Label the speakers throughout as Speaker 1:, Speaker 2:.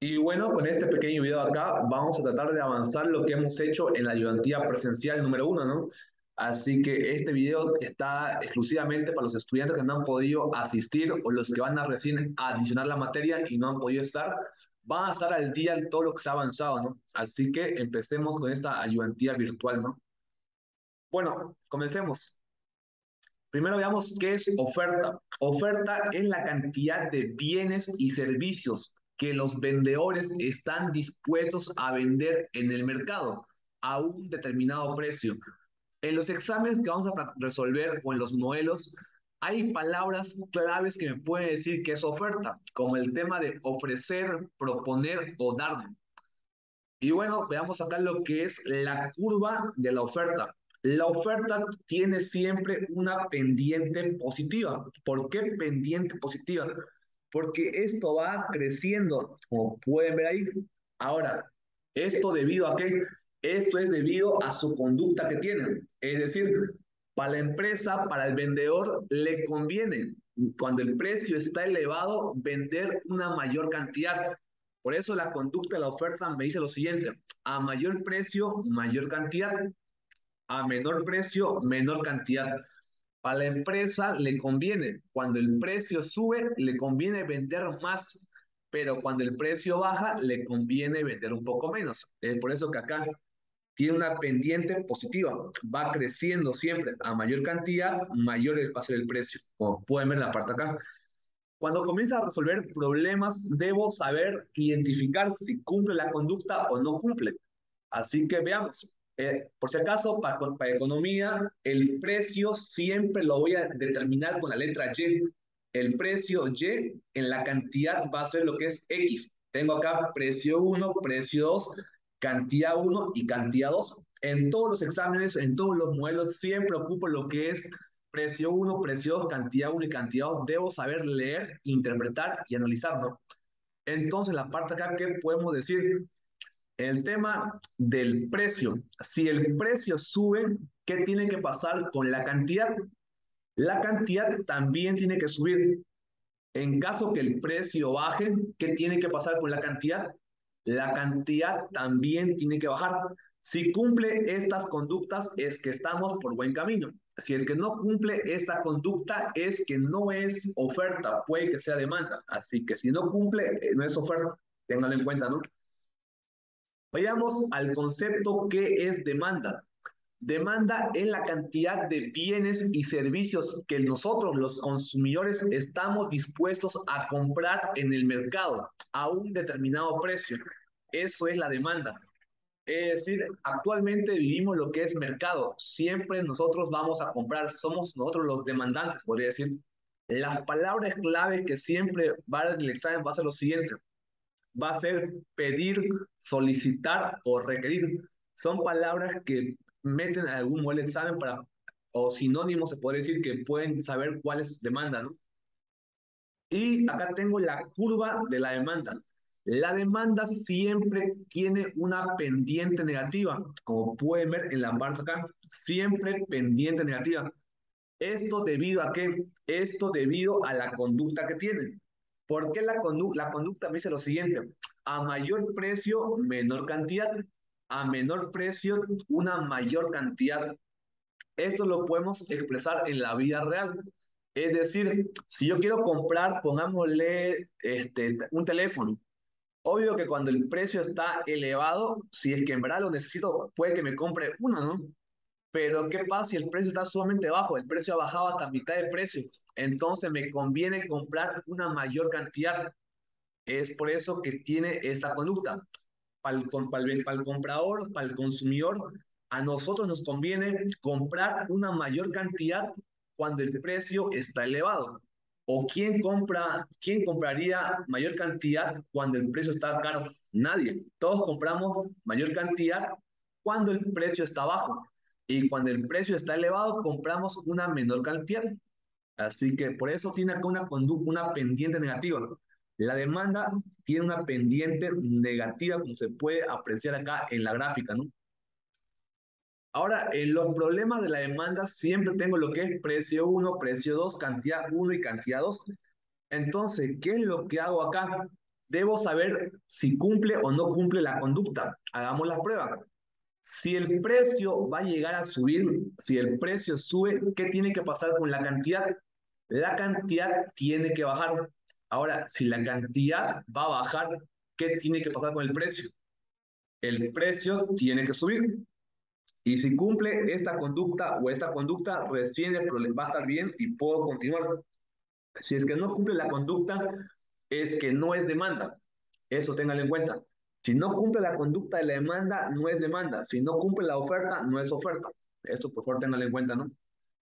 Speaker 1: Y bueno, con este pequeño video acá vamos a tratar de avanzar lo que hemos hecho en la ayudantía presencial número uno, ¿no? Así que este video está exclusivamente para los estudiantes que no han podido asistir o los que van a recién adicionar la materia y no han podido estar, van a estar al día en todo lo que se ha avanzado, ¿no? Así que empecemos con esta ayudantía virtual, ¿no? Bueno, comencemos. Primero veamos qué es oferta. Oferta es la cantidad de bienes y servicios que los vendedores están dispuestos a vender en el mercado a un determinado precio. En los exámenes que vamos a resolver o en los modelos, hay palabras claves que me pueden decir que es oferta, como el tema de ofrecer, proponer o dar. Y bueno, veamos acá lo que es la curva de la oferta. La oferta tiene siempre una pendiente positiva. ¿Por qué pendiente positiva? Porque esto va creciendo, como pueden ver ahí. Ahora, ¿esto debido a qué? Esto es debido a su conducta que tienen. Es decir, para la empresa, para el vendedor, le conviene, cuando el precio está elevado, vender una mayor cantidad. Por eso la conducta de la oferta me dice lo siguiente: a mayor precio, mayor cantidad; a menor precio, menor cantidad. Para la empresa le conviene, cuando el precio sube, le conviene vender más, pero cuando el precio baja, le conviene vender un poco menos. Es por eso que acá tiene una pendiente positiva, va creciendo siempre. A mayor cantidad, mayor va a ser el precio, como pueden ver en la parte acá. Cuando comienza a resolver problemas, debo saber identificar si cumple la conducta o no cumple. Así que veamos. Por si acaso, para economía, el precio siempre lo voy a determinar con la letra Y. El precio Y en la cantidad va a ser lo que es X. Tengo acá precio uno, precio 2, cantidad uno y cantidad 2. En todos los exámenes, en todos los modelos, siempre ocupo lo que es precio uno, precio 2, cantidad uno y cantidad 2. Debo saber leer, interpretar y analizarlo. Entonces, la parte acá, ¿qué podemos decir? El tema del precio. Si el precio sube, ¿qué tiene que pasar con la cantidad? La cantidad también tiene que subir. En caso que el precio baje, ¿qué tiene que pasar con la cantidad? La cantidad también tiene que bajar. Si cumple estas conductas, es que estamos por buen camino. Si es que no cumple esta conducta, es que no es oferta, puede que sea demanda. Así que si no cumple, no es oferta. Ténganlo en cuenta, ¿no? Vayamos al concepto que es demanda. Demanda es la cantidad de bienes y servicios que nosotros, los consumidores, estamos dispuestos a comprar en el mercado a un determinado precio. Eso es la demanda. Es decir, actualmente vivimos lo que es mercado. Siempre nosotros vamos a comprar, somos nosotros los demandantes, podría decir. Las palabras clave que siempre va en el examen va a ser lo siguiente: va a ser pedir, solicitar o requerir. Son palabras que meten a algún modelo de examen para, o sinónimos, se puede decir, que pueden saber cuál es su demanda, ¿no? Y acá tengo la curva de la demanda. La demanda siempre tiene una pendiente negativa, como pueden ver en la parte acá, siempre pendiente negativa. ¿Esto debido a qué? Esto debido a la conducta que tienen. ¿Por qué la conducta me dice lo siguiente? A mayor precio, menor cantidad. A menor precio, una mayor cantidad. Esto lo podemos expresar en la vida real. Es decir, si yo quiero comprar, pongámosle un teléfono. Obvio que cuando el precio está elevado, si es que en verdad lo necesito, puede que me compre uno, ¿no? Pero ¿qué pasa si el precio está sumamente bajo? El precio ha bajado hasta mitad de precio. Entonces me conviene comprar una mayor cantidad. Es por eso que tiene esta conducta. Para el comprador, para el consumidor, a nosotros nos conviene comprar una mayor cantidad cuando el precio está elevado. ¿O quién compraría mayor cantidad cuando el precio está caro? Nadie. Todos compramos mayor cantidad cuando el precio está bajo. Y cuando el precio está elevado, compramos una menor cantidad. Así que por eso tiene acá una conducta, una pendiente negativa. La demanda tiene una pendiente negativa, como se puede apreciar acá en la gráfica, ¿no? Ahora, en los problemas de la demanda siempre tengo lo que es precio uno, precio 2, cantidad uno y cantidad 2. Entonces, ¿qué es lo que hago acá? debo saber si cumple o no cumple la conducta. Hagamos la prueba. Si el precio va a llegar a subir, si el precio sube, ¿qué tiene que pasar con la cantidad? La cantidad tiene que bajar. Ahora, si la cantidad va a bajar, ¿qué tiene que pasar con el precio? El precio tiene que subir. Y si cumple esta conducta o esta conducta, recién el problema va a estar bien y puedo continuar. Si es que no cumple la conducta, es que no es demanda. Eso téngalo en cuenta. Si no cumple la conducta de la demanda, no es demanda. Si no cumple la oferta, no es oferta. Esto por favor téngalo en cuenta, ¿no?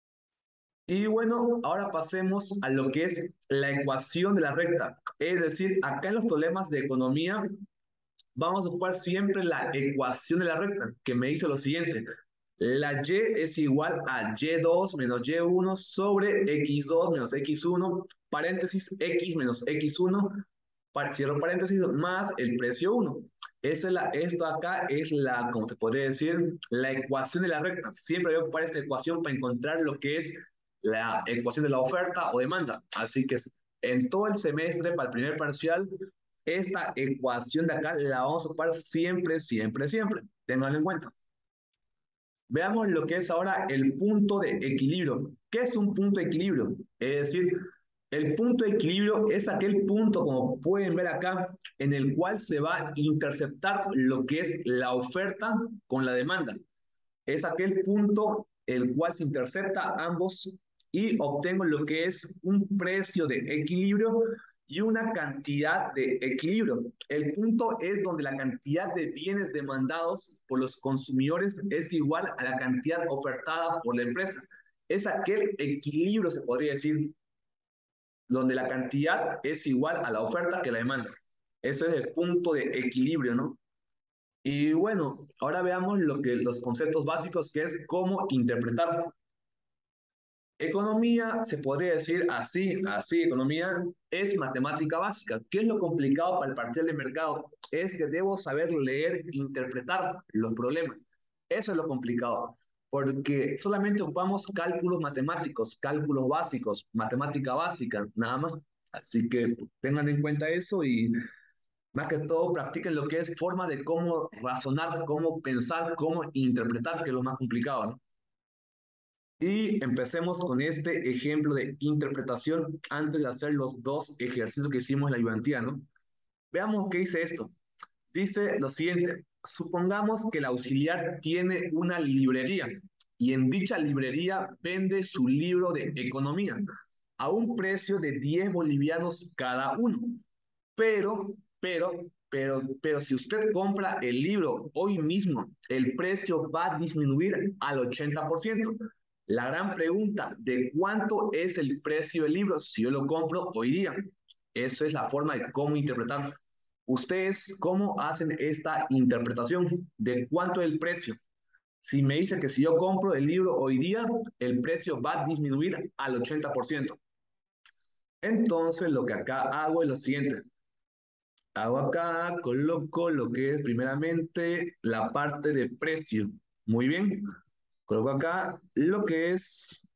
Speaker 1: Y bueno, ahora pasemos a lo que es la ecuación de la recta. Es decir, acá en los problemas de economía vamos a ocupar siempre la ecuación de la recta, que me dice lo siguiente. La y es igual a y2 menos y1 sobre x2 menos x1, paréntesis, x menos x1, cierro paréntesis, más el precio 1. Esto acá es la, como te podría decir, la ecuación de la recta. Siempre voy a ocupar esta ecuación para encontrar lo que es la ecuación de la oferta o demanda. Así que en todo el semestre, para el primer parcial, esta ecuación de acá la vamos a ocupar siempre, siempre, siempre. Ténganlo en cuenta. Veamos lo que es ahora el punto de equilibrio. ¿Qué es un punto de equilibrio? Es decir, el punto de equilibrio es aquel punto, como pueden ver acá, en el cual se va a interceptar lo que es la oferta con la demanda. Es aquel punto el cual se intercepta ambos y obtengo lo que es un precio de equilibrio y una cantidad de equilibrio. El punto es donde la cantidad de bienes demandados por los consumidores es igual a la cantidad ofertada por la empresa. Es aquel equilibrio, se podría decir, donde la cantidad es igual a la oferta que la demanda. Eso es el punto de equilibrio, ¿no? Y bueno, ahora veamos los conceptos básicos, que es cómo interpretar. Economía, se podría decir así, economía es matemática básica. ¿Qué es lo complicado para el parcial de mercado? Es que debo saber leer e interpretar los problemas. Eso es lo complicado, porque solamente ocupamos cálculos matemáticos, cálculos básicos, matemática básica, nada más. Así que tengan en cuenta eso y más que todo practiquen lo que es forma de cómo razonar, cómo pensar, cómo interpretar, que es lo más complicado, ¿no? Y empecemos con este ejemplo de interpretación antes de hacer los dos ejercicios que hicimos en la ayudantía, ¿no? Veamos qué dice esto. Dice lo siguiente, supongamos que el auxiliar tiene una librería y en dicha librería vende su libro de economía a un precio de 10 bolivianos cada uno. Pero, pero si usted compra el libro hoy mismo, el precio va a disminuir al 80%. La gran pregunta, ¿de cuánto es el precio del libro si yo lo compro hoy día? Esa es la forma de cómo interpretar. ¿Ustedes cómo hacen esta interpretación? ¿De cuánto es el precio? Si me dice que si yo compro el libro hoy día, el precio va a disminuir al 80%. Entonces, lo que acá hago es lo siguiente. Hago acá, coloco lo que es primeramente la parte de precio. Muy bien. Coloco acá lo que es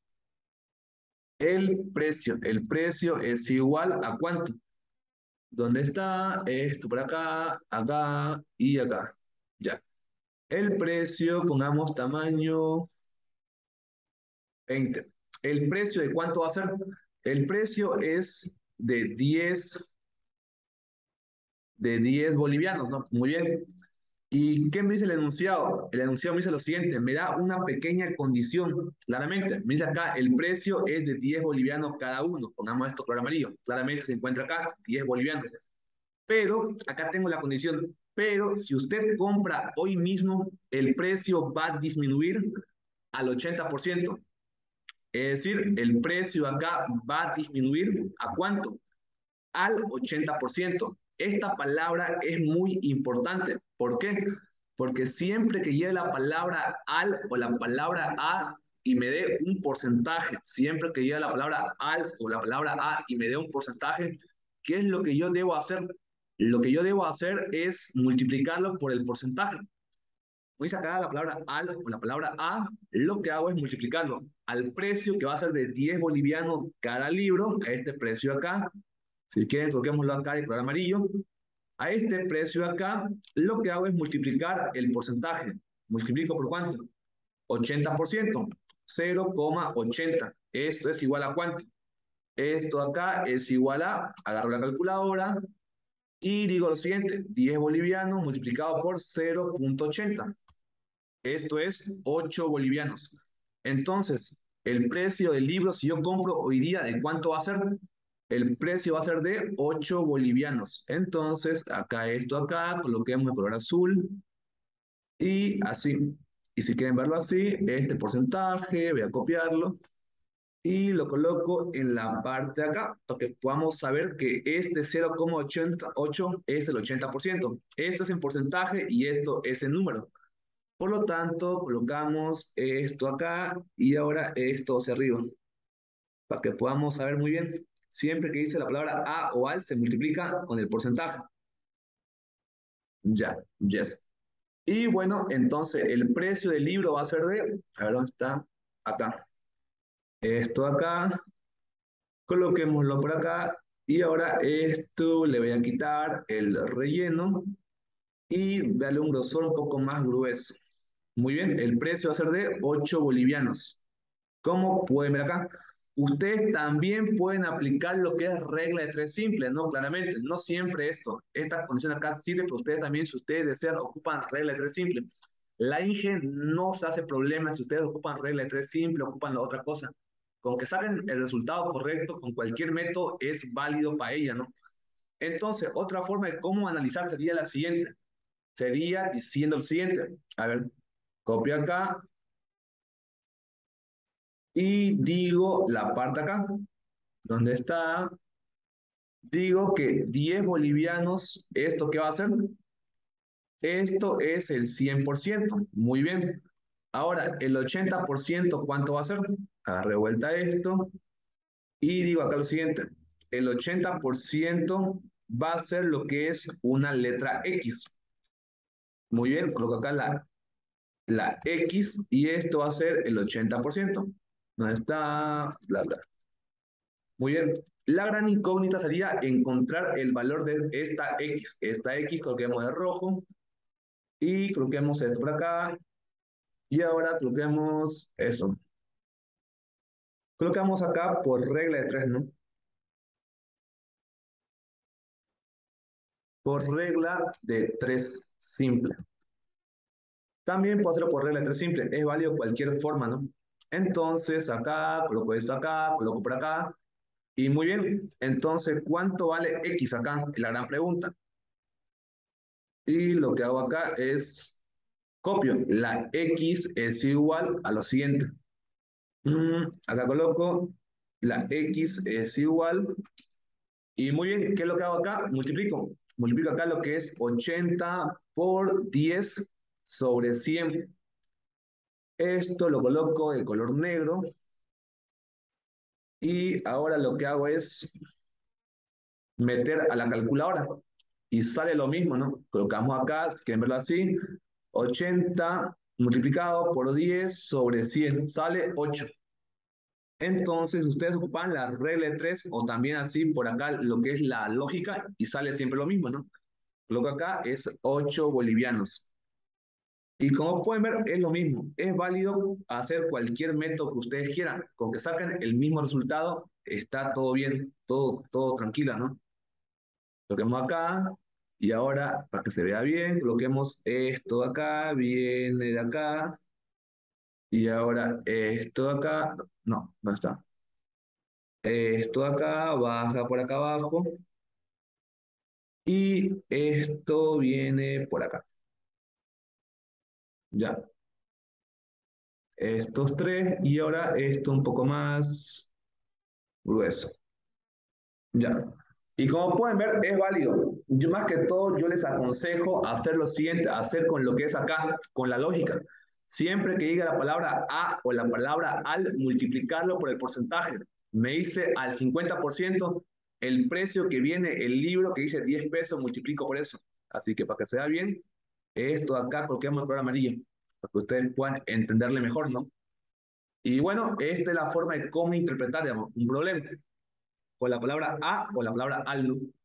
Speaker 1: el precio. El precio es igual a cuánto. ¿Dónde está? Esto por acá, acá y acá. Ya. El precio, pongamos tamaño 20. ¿El precio de cuánto va a ser? El precio es de 10 bolivianos, ¿no? Muy bien. ¿Y qué me dice el enunciado? El enunciado me dice lo siguiente, me da una pequeña condición, claramente. Me dice acá, el precio es de 10 bolivianos cada uno. Pongamos esto color amarillo. Claramente se encuentra acá, 10 bolivianos. Pero, acá tengo la condición, pero si usted compra hoy mismo, el precio va a disminuir al 80%. Es decir, el precio acá va a disminuir ¿a cuánto? Al 80%. Esta palabra es muy importante. ¿Por qué? Porque siempre que lleve la palabra al o la palabra a y me dé un porcentaje, siempre que lleve la palabra al o la palabra a y me dé un porcentaje, ¿qué es lo que yo debo hacer? Lo que yo debo hacer es multiplicarlo por el porcentaje. Voy a sacar la palabra al o la palabra a, lo que hago es multiplicarlo al precio que va a ser de 10 bolivianos cada libro, a este precio acá. Si quieren, coloquémoslo acá de color amarillo. A este precio de acá, lo que hago es multiplicar el porcentaje. ¿Multiplico por cuánto? 80%. 0,80. Esto es igual a ¿cuánto? Esto acá es igual a, agarro la calculadora y digo lo siguiente, 10 bolivianos multiplicado por 0,80. Esto es 8 bolivianos. Entonces, el precio del libro, si yo compro hoy día, ¿de cuánto va a ser? El precio va a ser de 8 bolivianos. Entonces, acá esto acá, coloquemos el color azul y así. Y si quieren verlo así, este porcentaje, voy a copiarlo y lo coloco en la parte de acá para que podamos saber que este 0,88 es el 80%. Esto es en porcentaje y esto es en número. Por lo tanto, colocamos esto acá y ahora esto hacia arriba, para que podamos saber muy bien. Siempre que dice la palabra a o al, se multiplica con el porcentaje. Ya, yes. Y bueno, entonces el precio del libro va a ser de, a ver dónde está, acá. Esto acá, coloquémoslo por acá. Y ahora esto le voy a quitar el relleno y darle un grosor un poco más grueso. Muy bien, el precio va a ser de 8 bolivianos. Como pueden ver acá, ustedes también pueden aplicar lo que es regla de tres simple, ¿no? Claramente, no siempre esta condición acá sirve, pero ustedes también, si ustedes desean, ocupan regla de tres simple. La INGE no se hace problema si ustedes ocupan regla de tres simple, ocupan la otra cosa. Con que saquen el resultado correcto, con cualquier método, es válido para ella, ¿no? Entonces, otra forma de cómo analizar sería la siguiente. Sería diciendo lo siguiente. A ver, copio acá, y digo la parte acá, donde está, digo que 10 bolivianos, ¿esto qué va a ser? Esto es el 100%. Muy bien. Ahora, el 80%, ¿cuánto va a ser? Agarré vuelta esto y digo acá lo siguiente. El 80% va a ser lo que es una letra X. Muy bien, coloco acá la X y esto va a ser el 80%. ¿Dónde está? Bla, bla. Muy bien. La gran incógnita sería encontrar el valor de esta X. Esta X coloquemos de rojo y coloquemos esto por acá. Y ahora coloquemos eso. Colocamos acá por regla de tres, ¿no? Por regla de tres simple. También puedo hacerlo por regla de tres simple. Es válido cualquier forma, ¿no? Entonces acá, coloco esto acá, coloco por acá. Y muy bien. Entonces, ¿cuánto vale X acá? Es la gran pregunta. Y lo que hago acá es copio. La X es igual a lo siguiente. Acá coloco la X es igual. Y muy bien, ¿qué es lo que hago acá? Multiplico. Multiplico acá lo que es 80 por 10 sobre 100. Esto lo coloco de color negro. Y ahora lo que hago es meter a la calculadora. Y sale lo mismo, ¿no? Colocamos acá, si quieren verlo así, 80 multiplicado por 10 sobre 100, sale 8. Entonces, ustedes ocupan la regla de 3 o también así por acá lo que es la lógica y sale siempre lo mismo, ¿no? Lo que acá es 8 bolivianos. Y como pueden ver, es lo mismo. Es válido hacer cualquier método que ustedes quieran. Con que saquen el mismo resultado, está todo bien, todo tranquila, ¿no? Coloquemos acá y ahora, para que se vea bien, coloquemos esto acá, viene de acá y ahora esto de acá, no está. Esto de acá baja por acá abajo y esto viene por acá. Ya, estos tres y ahora esto un poco más grueso. Ya. Y como pueden ver, es válido. Yo más que todo, yo les aconsejo hacer lo siguiente, hacer con lo que es acá, con la lógica. Siempre que diga la palabra a o la palabra al, multiplicarlo por el porcentaje. Me dice al 50% el precio que viene el libro que dice 10 pesos, multiplico por eso. Así que para que se vea bien, esto de acá coloquemos el color amarillo, para que ustedes puedan entenderle mejor, ¿no? Y bueno, esta es la forma de cómo interpretar, digamos, un problema con la palabra a o la palabra al, ¿no?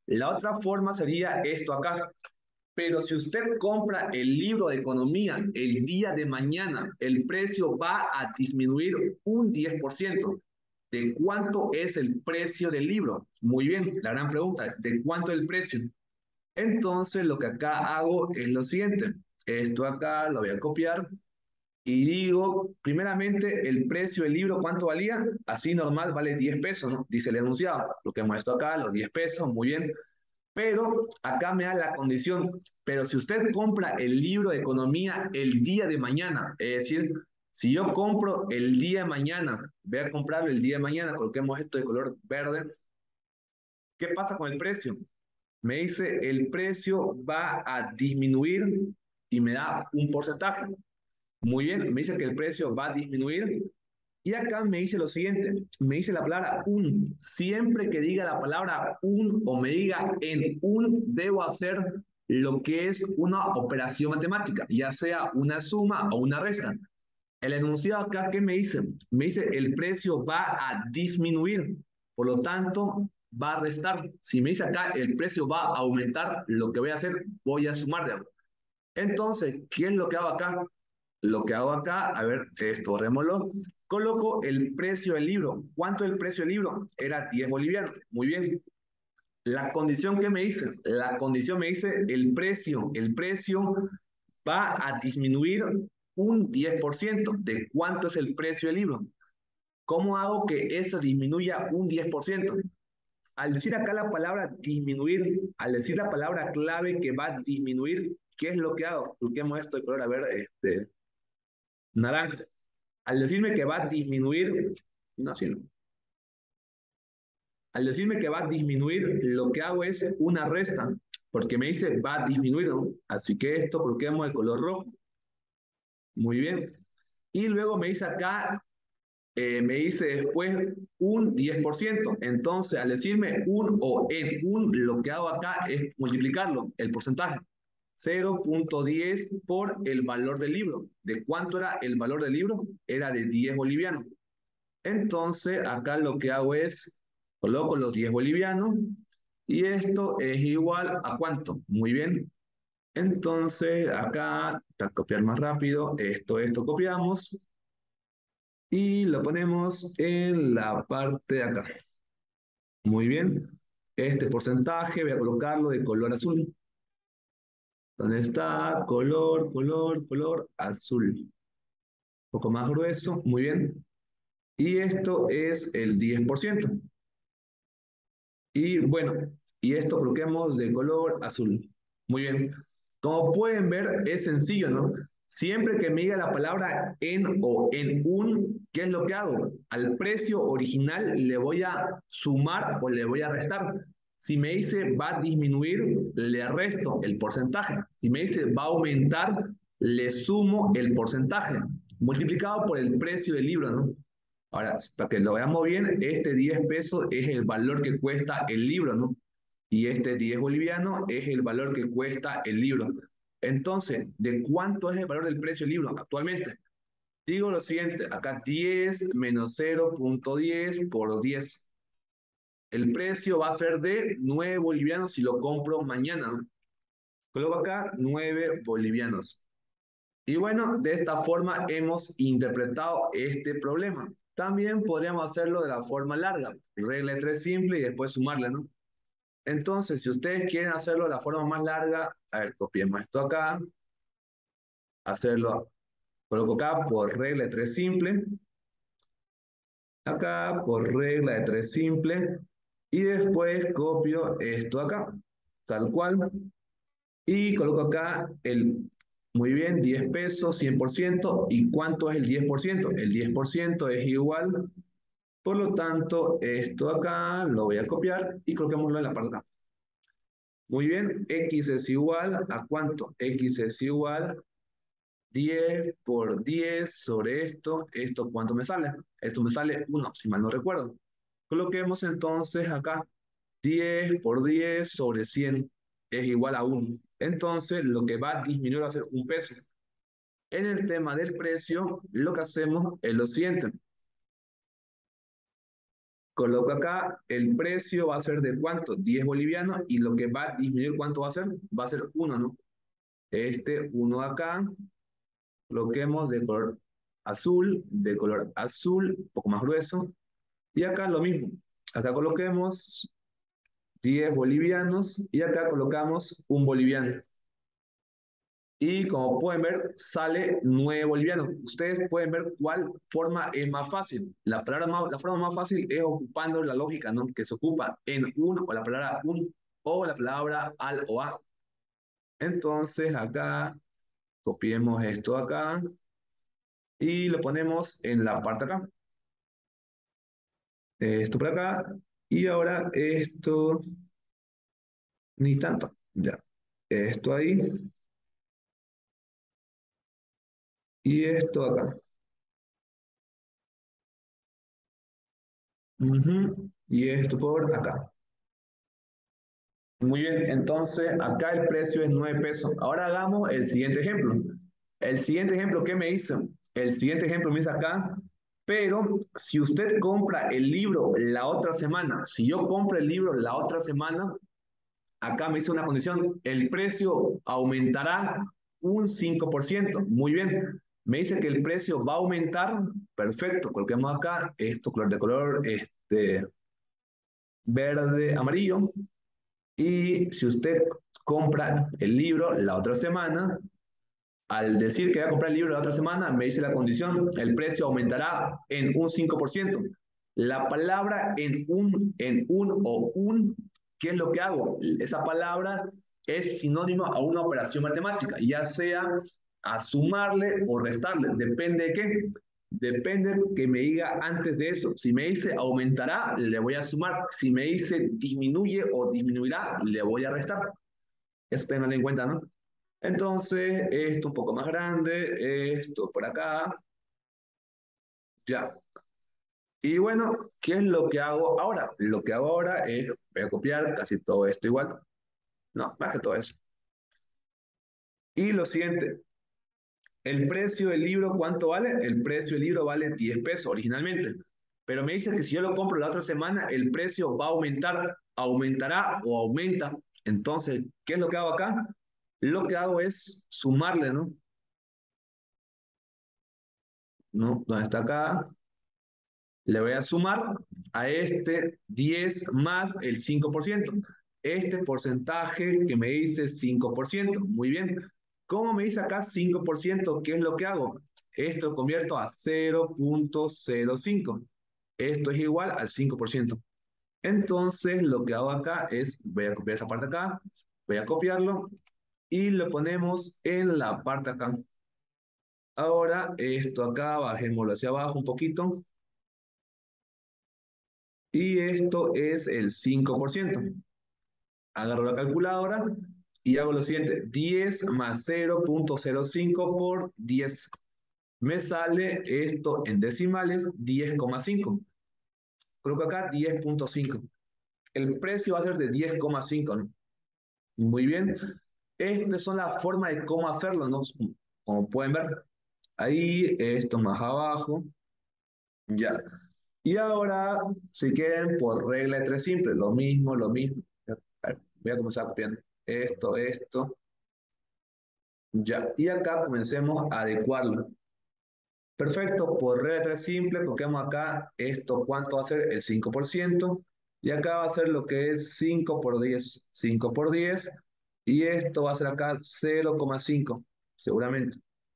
Speaker 1: La otra forma sería esto acá. Pero si usted compra el libro de economía el día de mañana, el precio va a disminuir un 10%. ¿De cuánto es el precio del libro? Muy bien, la gran pregunta, ¿de cuánto es el precio? Entonces lo que acá hago es lo siguiente. Esto acá lo voy a copiar y digo, primeramente, el precio del libro, ¿cuánto valía? Así normal vale 10 pesos, ¿no? Dice el enunciado. Lo que muestro acá, los 10 pesos, muy bien. Pero acá me da la condición, pero si usted compra el libro de economía el día de mañana, es decir, si yo compro el día de mañana, voy a comprarlo el día de mañana, coloquemos esto de color verde, ¿qué pasa con el precio? Me dice el precio va a disminuir y me da un porcentaje. Muy bien, me dice que el precio va a disminuir y acá me dice lo siguiente, me dice la palabra un. Siempre que diga la palabra un o me diga en un, debo hacer lo que es una operación matemática, ya sea una suma o una resta. El enunciado acá, ¿qué me dice? Me dice el precio va a disminuir, por lo tanto, va a restar. Si me dice acá el precio va a aumentar, lo que voy a hacer, voy a sumarle. Entonces, ¿qué es lo que hago acá? Lo que hago acá, a ver, esto borrémoslo, coloco el precio del libro. ¿Cuánto es el precio del libro? Era 10 bolivianos. Muy bien. La condición que me dice, la condición me dice el precio va a disminuir un 10%. ¿De cuánto es el precio del libro? ¿Cómo hago que eso disminuya un 10%? Al decir acá la palabra disminuir, al decir la palabra clave que va a disminuir, ¿qué es lo que hago? Coloquemos esto de color, a ver, naranja. Al decirme que va a disminuir, no, sí, no. Al decirme que va a disminuir, lo que hago es una resta, porque me dice va a disminuir, ¿no? Así que esto coloquemos el color rojo. Muy bien. Y luego me dice acá, me dice después un 10%. Entonces, al decirme un o en un, lo que hago acá es multiplicarlo, el porcentaje. 0.10 por el valor del libro. ¿De cuánto era el valor del libro? Era de 10 bolivianos. Entonces, acá lo que hago es, coloco los 10 bolivianos y esto es igual a ¿cuánto? Muy bien. Entonces, acá, para copiar más rápido, esto copiamos y lo ponemos en la parte de acá. Muy bien. Este porcentaje voy a colocarlo de color azul. ¿Dónde está? Color azul. Un poco más grueso. Muy bien. Y esto es el 10%. Y bueno, y esto coloquemos de color azul. Muy bien. Como pueden ver, es sencillo, ¿no? Siempre que me diga la palabra en o en un, ¿qué es lo que hago? Al precio original le voy a sumar o le voy a restar. Si me dice va a disminuir, le resto el porcentaje. Si me dice va a aumentar, le sumo el porcentaje. Multiplicado por el precio del libro, ¿no? Ahora, para que lo veamos bien, este 10 pesos es el valor que cuesta el libro, ¿no? Y este 10 boliviano es el valor que cuesta el libro. Entonces, ¿de cuánto es el valor del precio del libro actualmente? Digo lo siguiente, acá 10 menos 0.10 por 10. El precio va a ser de 9 bolivianos si lo compro mañana, ¿no? Coloco acá 9 bolivianos. Y bueno, de esta forma hemos interpretado este problema. También podríamos hacerlo de la forma larga, regla de tres simple y después sumarle, ¿no? Entonces, si ustedes quieren hacerlo de la forma más larga, a ver, copiemos esto acá, hacerlo, coloco acá por regla de tres simple, acá por regla de tres simple, y después copio esto acá, tal cual, y coloco acá muy bien, 10 pesos, 100%. ¿Y cuánto es el 10%? El 10% es igual, por lo tanto, esto acá lo voy a copiar y coloquémoslo en la parte de acá. Muy bien, X es igual a ¿cuánto? X es igual 10 por 10 sobre esto ¿cuánto me sale? Esto me sale 1, si mal no recuerdo. Coloquemos entonces acá 10 por 10 sobre 100 es igual a 1. Entonces, lo que va a disminuir va a ser un peso. En el tema del precio, lo que hacemos es lo siguiente. coloco acá, el precio va a ser de ¿cuánto? 10 bolivianos, y lo que va a disminuir, ¿cuánto va a ser? Va a ser 1, ¿no? Este 1 acá, coloquemos de color azul, un poco más grueso, y acá lo mismo. Acá coloquemos 10 bolivianos, y acá colocamos 1 boliviano. Y como pueden ver, sale 9 bolivianos. Ustedes pueden ver cuál forma es más fácil. La forma más fácil es ocupando la lógica, ¿no? Que se ocupa en un, o la palabra un, o la palabra al o a. Entonces acá, copiemos esto acá, y lo ponemos en la parte acá. Esto por acá, y ahora esto, ni tanto, ya. Esto ahí, y esto acá. Ujú. Y esto por acá. Muy bien, entonces acá el precio es 9 pesos. Ahora hagamos el siguiente ejemplo. El siguiente ejemplo, ¿qué me hizo? El siguiente ejemplo me dice acá, pero si usted compra el libro la otra semana, si yo compro el libro la otra semana, acá me dice una condición, el precio aumentará un 5%. Muy bien, me dice que el precio va a aumentar, perfecto, coloquemos acá esto de color verde, amarillo. Y si usted compra el libro la otra semana, al decir que va a comprar el libro la otra semana, me dice la condición, el precio aumentará en un 5%. La palabra en un o un, ¿qué es lo que hago? Esa palabra es sinónimo a una operación matemática, ya sea a sumarle o restarle. ¿Depende de qué? Depende que me diga antes de eso. Si me dice aumentará, le voy a sumar. Si me dice disminuye o disminuirá, le voy a restar. Eso tenganlo en cuenta, ¿no? Entonces, esto un poco más grande, esto por acá, ya. Y bueno, ¿qué es lo que hago ahora? Lo que hago ahora es, voy a copiar casi todo esto igual, no, más que todo eso. Y lo siguiente, el precio del libro, ¿cuánto vale? El precio del libro vale 10 pesos originalmente, pero me dice que si yo lo compro la otra semana, el precio va a aumentar, aumentará o aumenta. Entonces, ¿qué es lo que hago acá? Lo que hago es sumarle, ¿no? ¿No? ¿Dónde está acá? Le voy a sumar a este 10 más el 5%. Este porcentaje que me dice 5%. Muy bien. ¿Cómo me dice acá 5%? ¿Qué es lo que hago? Esto lo convierto a 0,05. Esto es igual al 5%. Entonces, lo que hago acá es, voy a copiar esa parte acá, voy a copiarlo y lo ponemos en la parte acá. Ahora, esto acá, bajémoslo hacia abajo un poquito. Y esto es el 5%. Agarro la calculadora y hago lo siguiente. 10 más 0,05 por 10. Me sale esto en decimales 10,5. Coloco acá 10,5. El precio va a ser de 10,5, ¿no? Muy bien. Estas son las formas de cómo hacerlo, ¿no? Como pueden ver. Ahí, esto más abajo. Ya. Y ahora, si quieren, por regla de tres simple, lo mismo, lo mismo. A ver, voy a comenzar copiando esto, ya. Y acá comencemos a adecuarlo. Perfecto, por regla de tres simple, coloquemos acá esto, ¿cuánto va a ser? El 5%. Y acá va a ser lo que es 5 por 10. 5 por 10. Y esto va a ser acá 0,5, seguramente.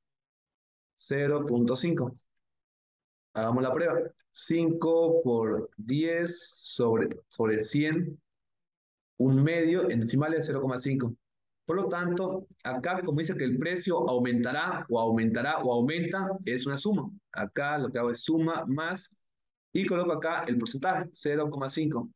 Speaker 1: 0,5. Hagamos la prueba. 5 por 10 sobre 100, un medio en decimales de 0,5. Por lo tanto, acá como dice que el precio aumentará o aumenta, es una suma. Acá lo que hago es suma más y coloco acá el porcentaje, 0,5.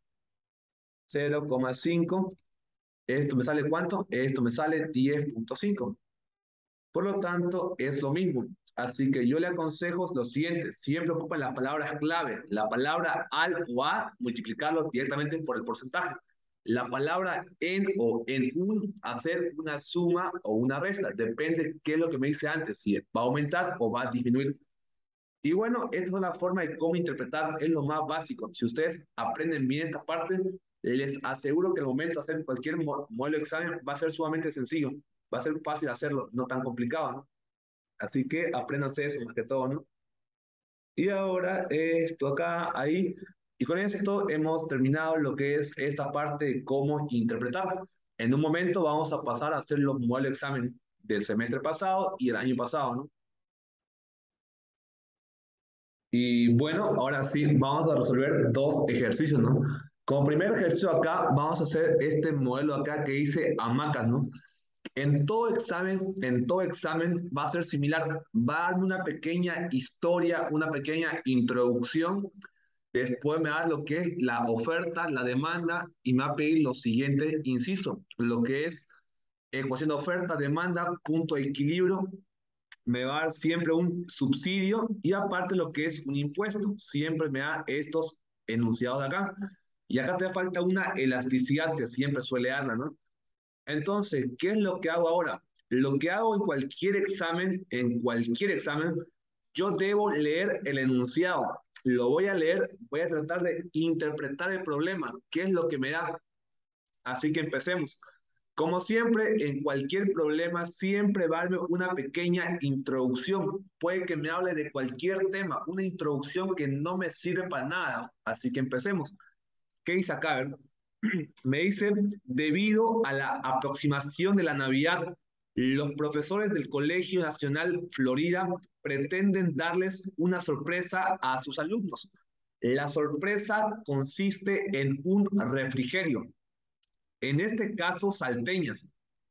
Speaker 1: 0,5. ¿Esto me sale cuánto? Esto me sale 10,5. Por lo tanto, es lo mismo. Así que yo le aconsejo lo siguiente, siempre ocupen las palabras clave. La palabra al o a, multiplicarlo directamente por el porcentaje. La palabra en o en un, hacer una suma o una resta. Depende qué es lo que me dice antes, si va a aumentar o va a disminuir. Y bueno, esta es una forma de cómo interpretar, es lo más básico. Si ustedes aprenden bien esta parte, les aseguro que el momento de hacer cualquier modelo de examen va a ser sumamente sencillo, va a ser fácil hacerlo, no tan complicado, ¿no? Así que apréndanse eso más que todo, ¿no? Y ahora esto acá, ahí, y con esto hemos terminado lo que es esta parte de cómo interpretar. En un momento vamos a pasar a hacer los modelos de examen del semestre pasado y el año pasado, ¿no? Y bueno, ahora sí, vamos a resolver dos ejercicios, ¿no? Como primer ejercicio acá, vamos a hacer este modelo acá que dice hamacas, ¿no? En todo examen va a ser similar. Va a darme una pequeña historia, una pequeña introducción. Después me va a dar lo que es la oferta, la demanda y me va a pedir los siguientes incisos. Lo que es ecuación de oferta, demanda, punto de equilibrio, me va a dar siempre un subsidio y aparte lo que es un impuesto, siempre me da estos enunciados de acá. Y acá te falta una elasticidad que siempre suele darla, ¿no? Entonces, ¿qué es lo que hago ahora? Lo que hago en cualquier examen, yo debo leer el enunciado. Lo voy a leer, voy a tratar de interpretar el problema, qué es lo que me da. Así que empecemos. Como siempre, en cualquier problema siempre va a haber una pequeña introducción. Puede que me hable de cualquier tema, una introducción que no me sirve para nada. Así que empecemos. ¿Qué dice acá? A ver, me dice, debido a la aproximación de la Navidad, los profesores del Colegio Nacional Florida pretenden darles una sorpresa a sus alumnos. La sorpresa consiste en un refrigerio, en este caso salteñas,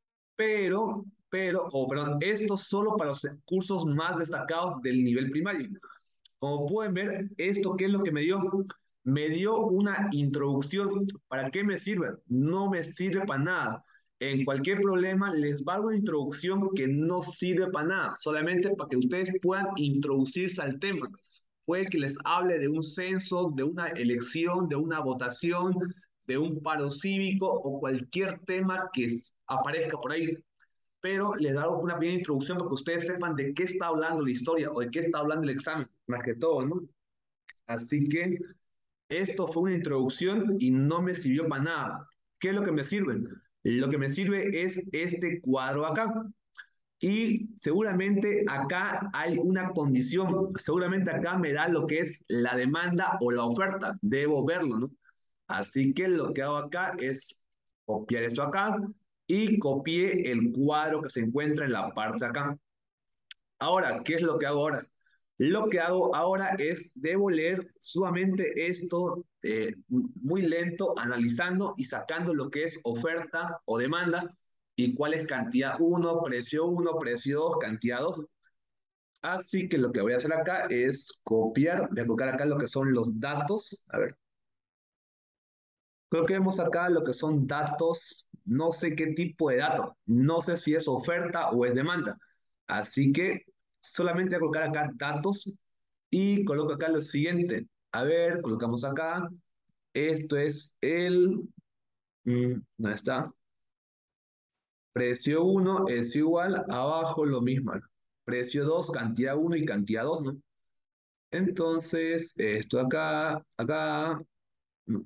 Speaker 1: perdón, esto solo para los cursos más destacados del nivel primario. Como pueden ver, esto qué es lo que me dio. Me dio una introducción. ¿Para qué me sirve? No me sirve para nada. En cualquier problema les va a dar una introducción que no sirve para nada, solamente para que ustedes puedan introducirse al tema. Puede que les hable de un censo, de una elección, de una votación, de un paro cívico o cualquier tema que aparezca por ahí, pero les da una pequeña introducción para que ustedes sepan de qué está hablando la historia o de qué está hablando el examen, más que todo, ¿no? Así que esto fue una introducción y no me sirvió para nada. ¿Qué es lo que me sirve? Lo que me sirve es este cuadro acá. Y seguramente acá hay una condición, seguramente acá me da lo que es la demanda o la oferta, debo verlo, ¿no? Así que lo que hago acá es copiar esto acá y copié el cuadro que se encuentra en la parte de acá. Ahora, ¿qué es lo que hago ahora? Lo que hago ahora es, debo leer sumamente esto muy lento, analizando y sacando lo que es oferta o demanda y cuál es cantidad uno, precio 2, cantidad 2. Así que lo que voy a hacer acá es copiar, voy a colocar acá lo que son los datos. A ver, creo que vemos acá lo que son datos, no sé qué tipo de dato, no sé si es oferta o es demanda. Así que solamente voy a colocar acá datos y coloco acá lo siguiente. A ver, colocamos acá, esto es ¿dónde está? Precio uno es igual, abajo lo mismo. Precio 2 cantidad uno y cantidad 2, ¿no? Entonces, esto acá, mm,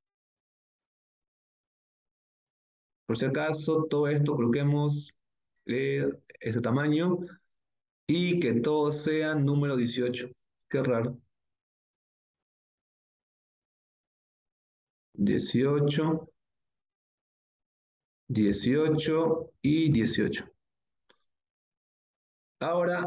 Speaker 1: por si acaso, todo esto coloquemos eh, ese tamaño y que todo sea número 18. Qué raro. 18, 18 y 18. Ahora,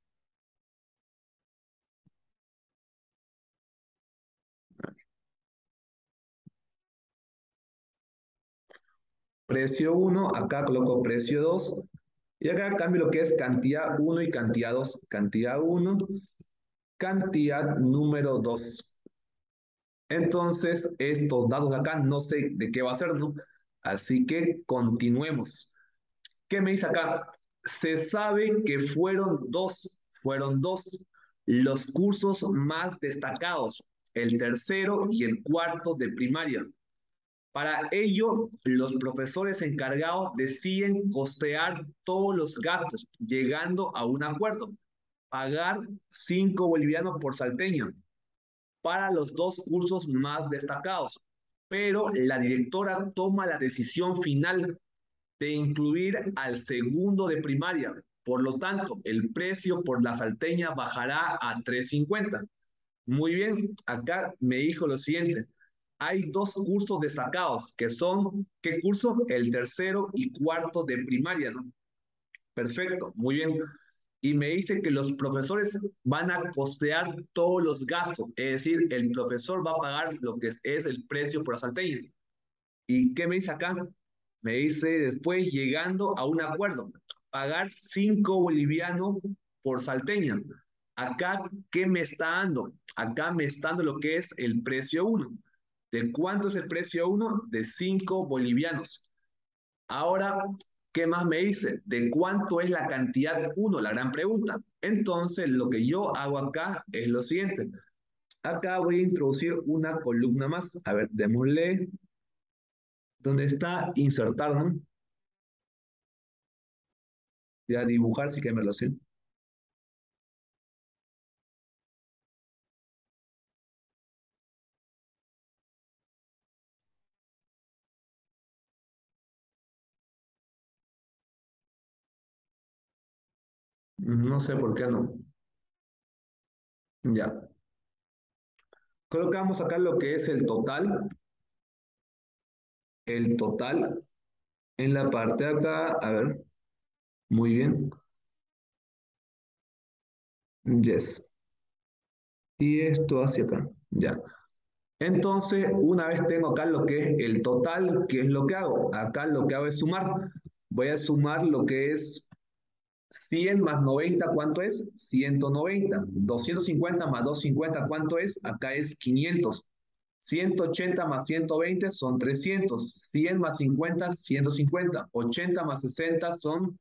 Speaker 1: precio uno, acá coloco precio 2 y acá cambio lo que es cantidad uno y cantidad 2. Cantidad uno, cantidad número 2. Entonces, estos datos de acá no sé de qué va a ser, ¿no? Así que continuemos. ¿Qué me dice acá? Se sabe que fueron dos los cursos más destacados, el tercero y el cuarto de primaria. Para ello, los profesores encargados deciden costear todos los gastos, llegando a un acuerdo. pagar 5 bolivianos por salteño para los dos cursos más destacados. Pero la directora toma la decisión final de incluir al segundo de primaria. Por lo tanto, el precio por la salteña bajará a 3.50. Muy bien, acá me dijo lo siguiente. Hay dos cursos destacados, que son, ¿qué curso? El tercero y cuarto de primaria, ¿no? Perfecto, muy bien. Y me dice que los profesores van a costear todos los gastos, es decir, el profesor va a pagar lo que es el precio por la salteña. ¿Y qué me dice acá? Me dice después, llegando a un acuerdo, pagar 5 bolivianos por salteña. Acá, ¿qué me está dando? Acá me está dando lo que es el precio uno. ¿De cuánto es el precio uno? De 5 bolivianos. Ahora, ¿qué más me dice? ¿De cuánto es la cantidad uno? La gran pregunta. Entonces, lo que yo hago acá es lo siguiente. Acá voy a introducir una columna más. A ver, démosle donde está insertar, ¿no? Ya dibujar sí que me lo sé. No sé por qué no. Ya. Colocamos acá lo que es el total en la parte de acá. A ver, muy bien. Yes. Y esto hacia acá. Ya. Entonces, una vez tengo acá lo que es el total, ¿qué es lo que hago? Acá lo que hago es sumar. Voy a sumar lo que es 100 más 90, ¿cuánto es? 190. 250 más 250, ¿cuánto es? Acá es 500. 180 más 120 son 300. 100 más 50, 150. 80 más 60 son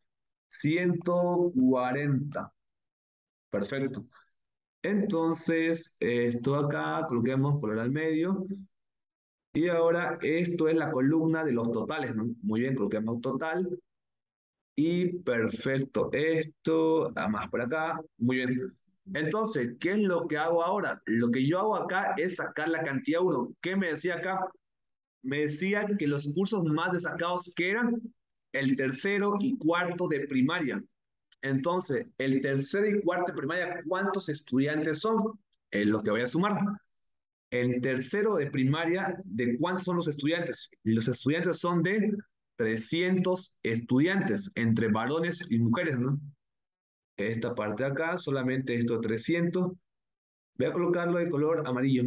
Speaker 1: 140. Perfecto. Entonces, esto acá, coloquemos color al medio. Y ahora esto es la columna de los totales, ¿no? Muy bien, coloquemos total. Y perfecto, esto, más por acá, muy bien. Entonces, ¿qué es lo que hago ahora? Lo que yo hago acá es sacar la cantidad uno. ¿Qué me decía acá? Me decía que los cursos más destacados que eran el tercero y cuarto de primaria. Entonces, el tercero y cuarto de primaria, ¿cuántos estudiantes son? Es lo que voy a sumar. En tercero de primaria, ¿de cuántos son los estudiantes? Los estudiantes son de 300 estudiantes, entre varones y mujeres, ¿no? Esta parte de acá, solamente esto 300. Voy a colocarlo de color amarillo.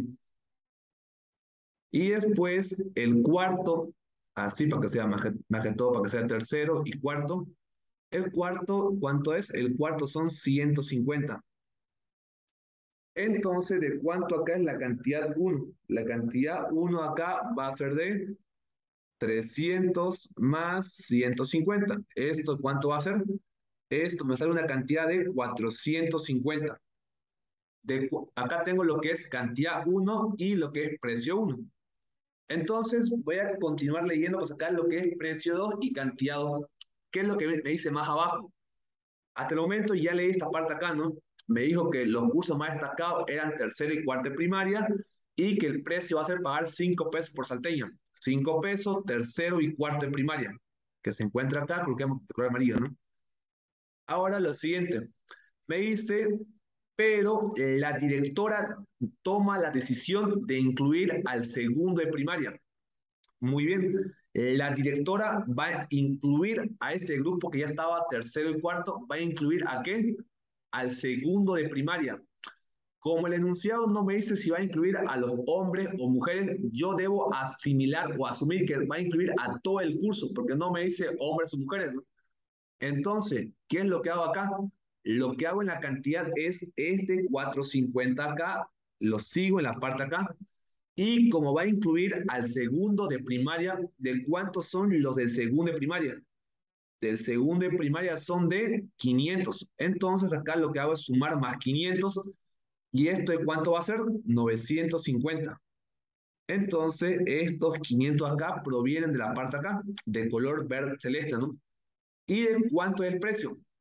Speaker 1: Y después el cuarto, así para que sea más que todo, para que sea tercero y cuarto. El cuarto, ¿cuánto es? El cuarto son 150. Entonces, ¿de cuánto acá es la cantidad uno? La cantidad uno acá va a ser de 300 más 150. ¿Esto cuánto va a ser? Esto me sale una cantidad de 450. Acá tengo lo que es cantidad uno y lo que es precio uno. Entonces voy a continuar leyendo pues acá lo que es precio 2 y cantidad 2. ¿Qué es lo que me dice más abajo? Hasta el momento ya leí esta parte acá, ¿no? Me dijo que los cursos más destacados eran tercera y cuarta de primaria y que el precio va a ser pagar 5 pesos por salteño. 5 pesos, tercero y cuarto de primaria, que se encuentra acá, coloquemos de color amarillo, ¿no? Ahora lo siguiente, me dice, pero la directora toma la decisión de incluir al segundo de primaria. Muy bien, la directora va a incluir a este grupo que ya estaba tercero y cuarto, va a incluir a qué? Al segundo de primaria. Como el enunciado no me dice si va a incluir a los hombres o mujeres, yo debo asimilar o asumir que va a incluir a todo el curso, porque no me dice hombres o mujeres, ¿no? Entonces, ¿qué es lo que hago acá? Lo que hago en la cantidad es este 450 acá, lo sigo en la parte acá, y como va a incluir al segundo de primaria, ¿de cuántos son los del segundo de primaria? Del segundo de primaria son de 500. Entonces acá lo que hago es sumar más 500. ¿Y esto de cuánto va a ser? 950. Entonces estos 500 acá provienen de la parte acá, de color verde celeste, ¿no? ¿Y de cuánto es el precio?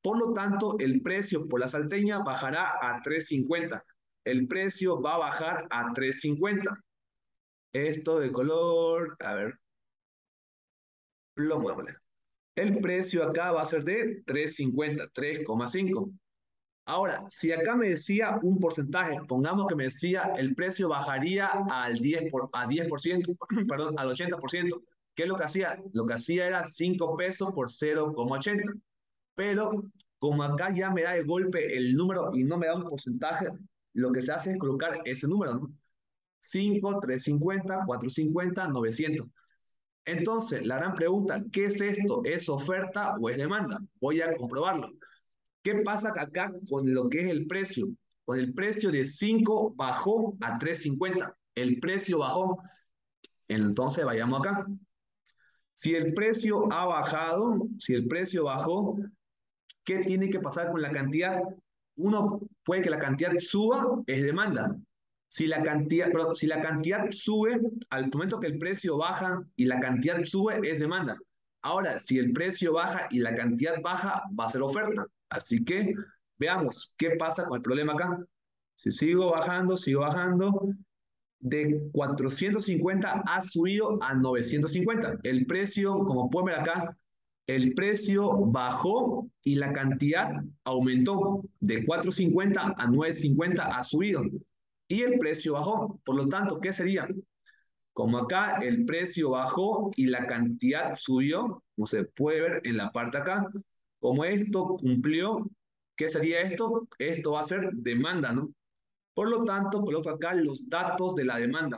Speaker 1: Por lo tanto, el precio por la salteña bajará a 3.50. El precio va a bajar a 3.50. Esto de color, a ver, plomo. El precio acá va a ser de 3.50, 3,5. Ahora, si acá me decía un porcentaje, pongamos que me decía el precio bajaría al 10%, perdón, al 80%. ¿Qué es lo que hacía? Lo que hacía era 5 pesos por 0,80. Pero como acá ya me da de golpe el número y no me da un porcentaje, lo que se hace es colocar ese número, ¿no? 5, 350, 450, 900. Entonces, la gran pregunta, ¿qué es esto? ¿Es oferta o es demanda? Voy a comprobarlo. ¿Qué pasa acá con lo que es el precio? Con el precio de 5 bajó a 3.50. El precio bajó. Entonces, vayamos acá. Si el precio ha bajado, si el precio bajó, ¿qué tiene que pasar con la cantidad? Uno puede que la cantidad suba, es demanda. Si la cantidad sube, al momento que el precio baja y la cantidad sube, es demanda. Ahora, si el precio baja y la cantidad baja, va a ser oferta. Así que veamos qué pasa con el problema acá. Si sigo bajando, de 450 ha subido a 950. El precio, como pueden ver acá, el precio bajó y la cantidad aumentó. De 450 a 950 ha subido. Y el precio bajó. Por lo tanto, ¿qué sería? Como acá el precio bajó y la cantidad subió, como se puede ver en la parte acá, como esto cumplió, ¿qué sería esto? Esto va a ser demanda, ¿no? Por lo tanto, coloco acá los datos de la demanda.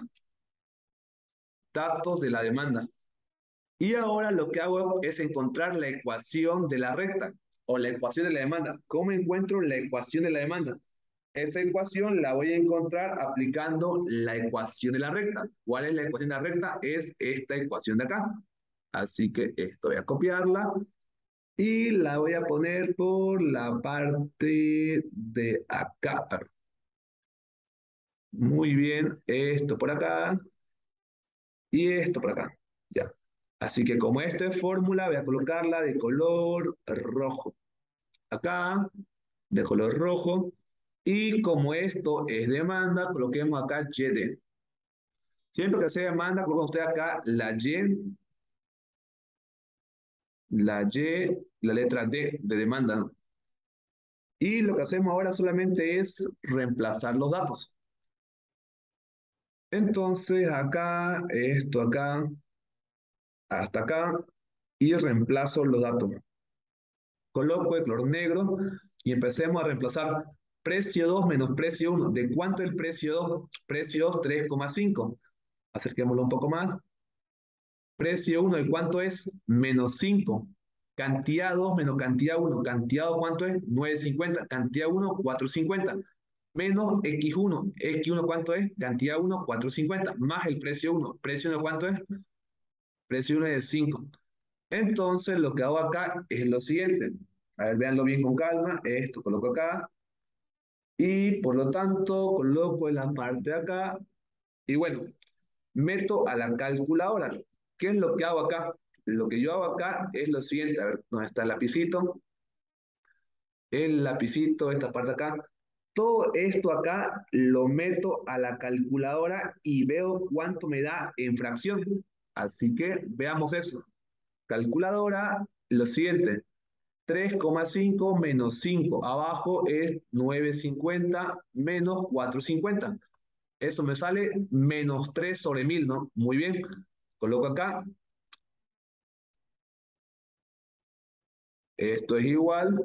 Speaker 1: Datos de la demanda. Y ahora lo que hago es encontrar la ecuación de la recta o la ecuación de la demanda. ¿Cómo encuentro la ecuación de la demanda? Esa ecuación la voy a encontrar aplicando la ecuación de la recta. ¿Cuál es la ecuación de la recta? Es esta ecuación de acá. Así que esto voy a copiarla y la voy a poner por la parte de acá. Muy bien, esto por acá y esto por acá. Ya. Así que como esto es fórmula, voy a colocarla de color rojo. Acá, de color rojo. Y como esto es demanda, coloquemos acá YD. Siempre que sea demanda, coloca usted acá la Y, la letra D de demanda, ¿no? Y lo que hacemos ahora solamente es reemplazar los datos. Entonces acá, esto acá, hasta acá, y reemplazo los datos. Coloco el color negro y empecemos a reemplazar precio 2 menos precio 1. ¿De cuánto es el precio 2? Precio 2, 3,5. Acerquémoslo un poco más. Precio 1, ¿de cuánto es? Menos 5. Cantidad 2 menos cantidad 1. Cantidad 2, ¿cuánto es? 9,50. Cantidad 1, 4,50. Menos X1. X1, ¿cuánto es? Cantidad 1, 4,50. Más el precio 1. Precio 1, ¿cuánto es? Precio 1 es 5. Entonces, lo que hago acá es lo siguiente. A ver, véanlo bien con calma. Esto coloco acá. Y por lo tanto, coloco en la parte de acá. Y bueno, meto a la calculadora. ¿Qué es lo que hago acá? Lo que yo hago acá es lo siguiente. A ver, ¿dónde está el lapicito? El lapicito, esta parte acá. Todo esto acá lo meto a la calculadora y veo cuánto me da en fracción. Así que veamos eso. Calculadora, lo siguiente. 3,5 menos 5 abajo es 9,50 menos 4,50. Eso me sale menos 3 sobre 1000, ¿no? Muy bien. Coloco acá. Esto es igual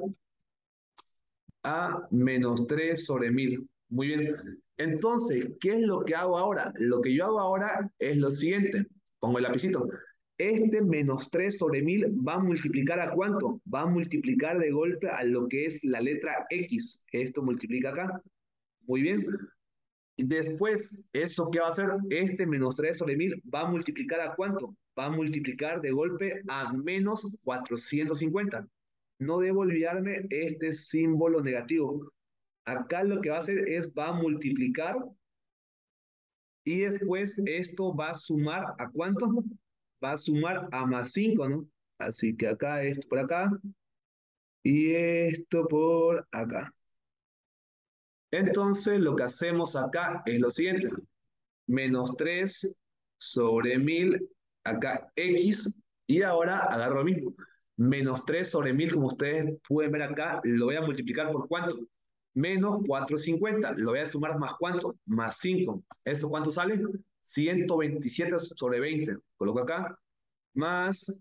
Speaker 1: a menos 3 sobre 1000. Muy bien. Entonces, ¿qué es lo que hago ahora? Lo que yo hago ahora es lo siguiente. Pongo el lapicito. Este menos 3 sobre 1000 va a multiplicar ¿a cuánto? Va a multiplicar de golpe a lo que es la letra X. Esto multiplica acá. Muy bien. Y después, ¿eso qué va a hacer? Este menos 3 sobre 1000 va a multiplicar ¿a cuánto? Va a multiplicar de golpe a menos 450. No debo olvidarme este símbolo negativo. Acá lo que va a hacer es va a multiplicar y después esto va a sumar ¿a cuánto? Va a sumar a más 5, ¿no? Así que acá, esto por acá, y esto por acá. Entonces lo que hacemos acá es lo siguiente. Menos 3 sobre 1000, acá X, y ahora agarro lo mismo. Menos 3 sobre 1000, como ustedes pueden ver acá, lo voy a multiplicar por ¿cuánto? Menos 450, lo voy a sumar más ¿cuánto? Más 5. ¿Eso cuánto sale? 127 sobre 20. Coloco acá, más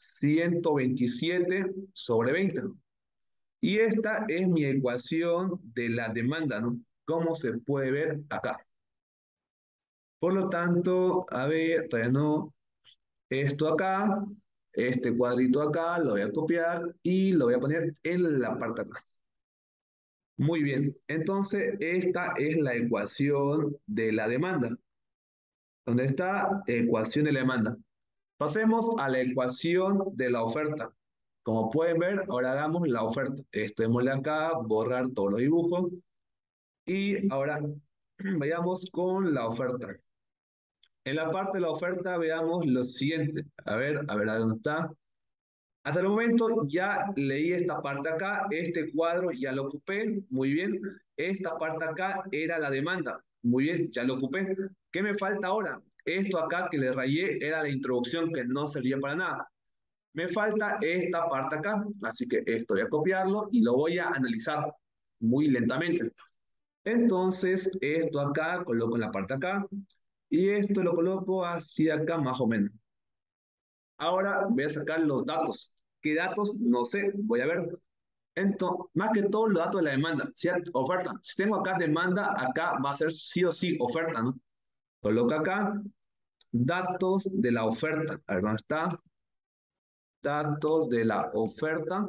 Speaker 1: 127 sobre 20. Y esta es mi ecuación de la demanda, ¿no? Como se puede ver acá. Por lo tanto, a ver, todavía no, esto acá, este cuadrito acá, lo voy a copiar y lo voy a poner en la parte de acá. Muy bien, entonces esta es la ecuación de la demanda. ¿Dónde está? Ecuación de la demanda. Pasemos a la ecuación de la oferta. Como pueden ver, ahora hagamos la oferta. Esto démosle acá, borrar todos los dibujos. Y ahora vayamos con la oferta. En la parte de la oferta veamos lo siguiente. A ver, ¿a dónde está? Hasta el momento ya leí esta parte acá, este cuadro ya lo ocupé, muy bien. Esta parte acá era la demanda, muy bien, ya lo ocupé. ¿Qué me falta ahora? Esto acá que le rayé era la introducción que no servía para nada. Me falta esta parte acá, así que esto voy a copiarlo y lo voy a analizar muy lentamente. Entonces, esto acá coloco en la parte acá y esto lo coloco hacia acá más o menos. Ahora voy a sacar los datos. ¿Qué datos? No sé, voy a ver. Entonces, más que todo los datos de la demanda, ¿sí? Oferta. Si tengo acá demanda, acá va a ser sí o sí oferta, ¿no? Coloco acá datos de la oferta. A ver, ¿dónde está? Datos de la oferta.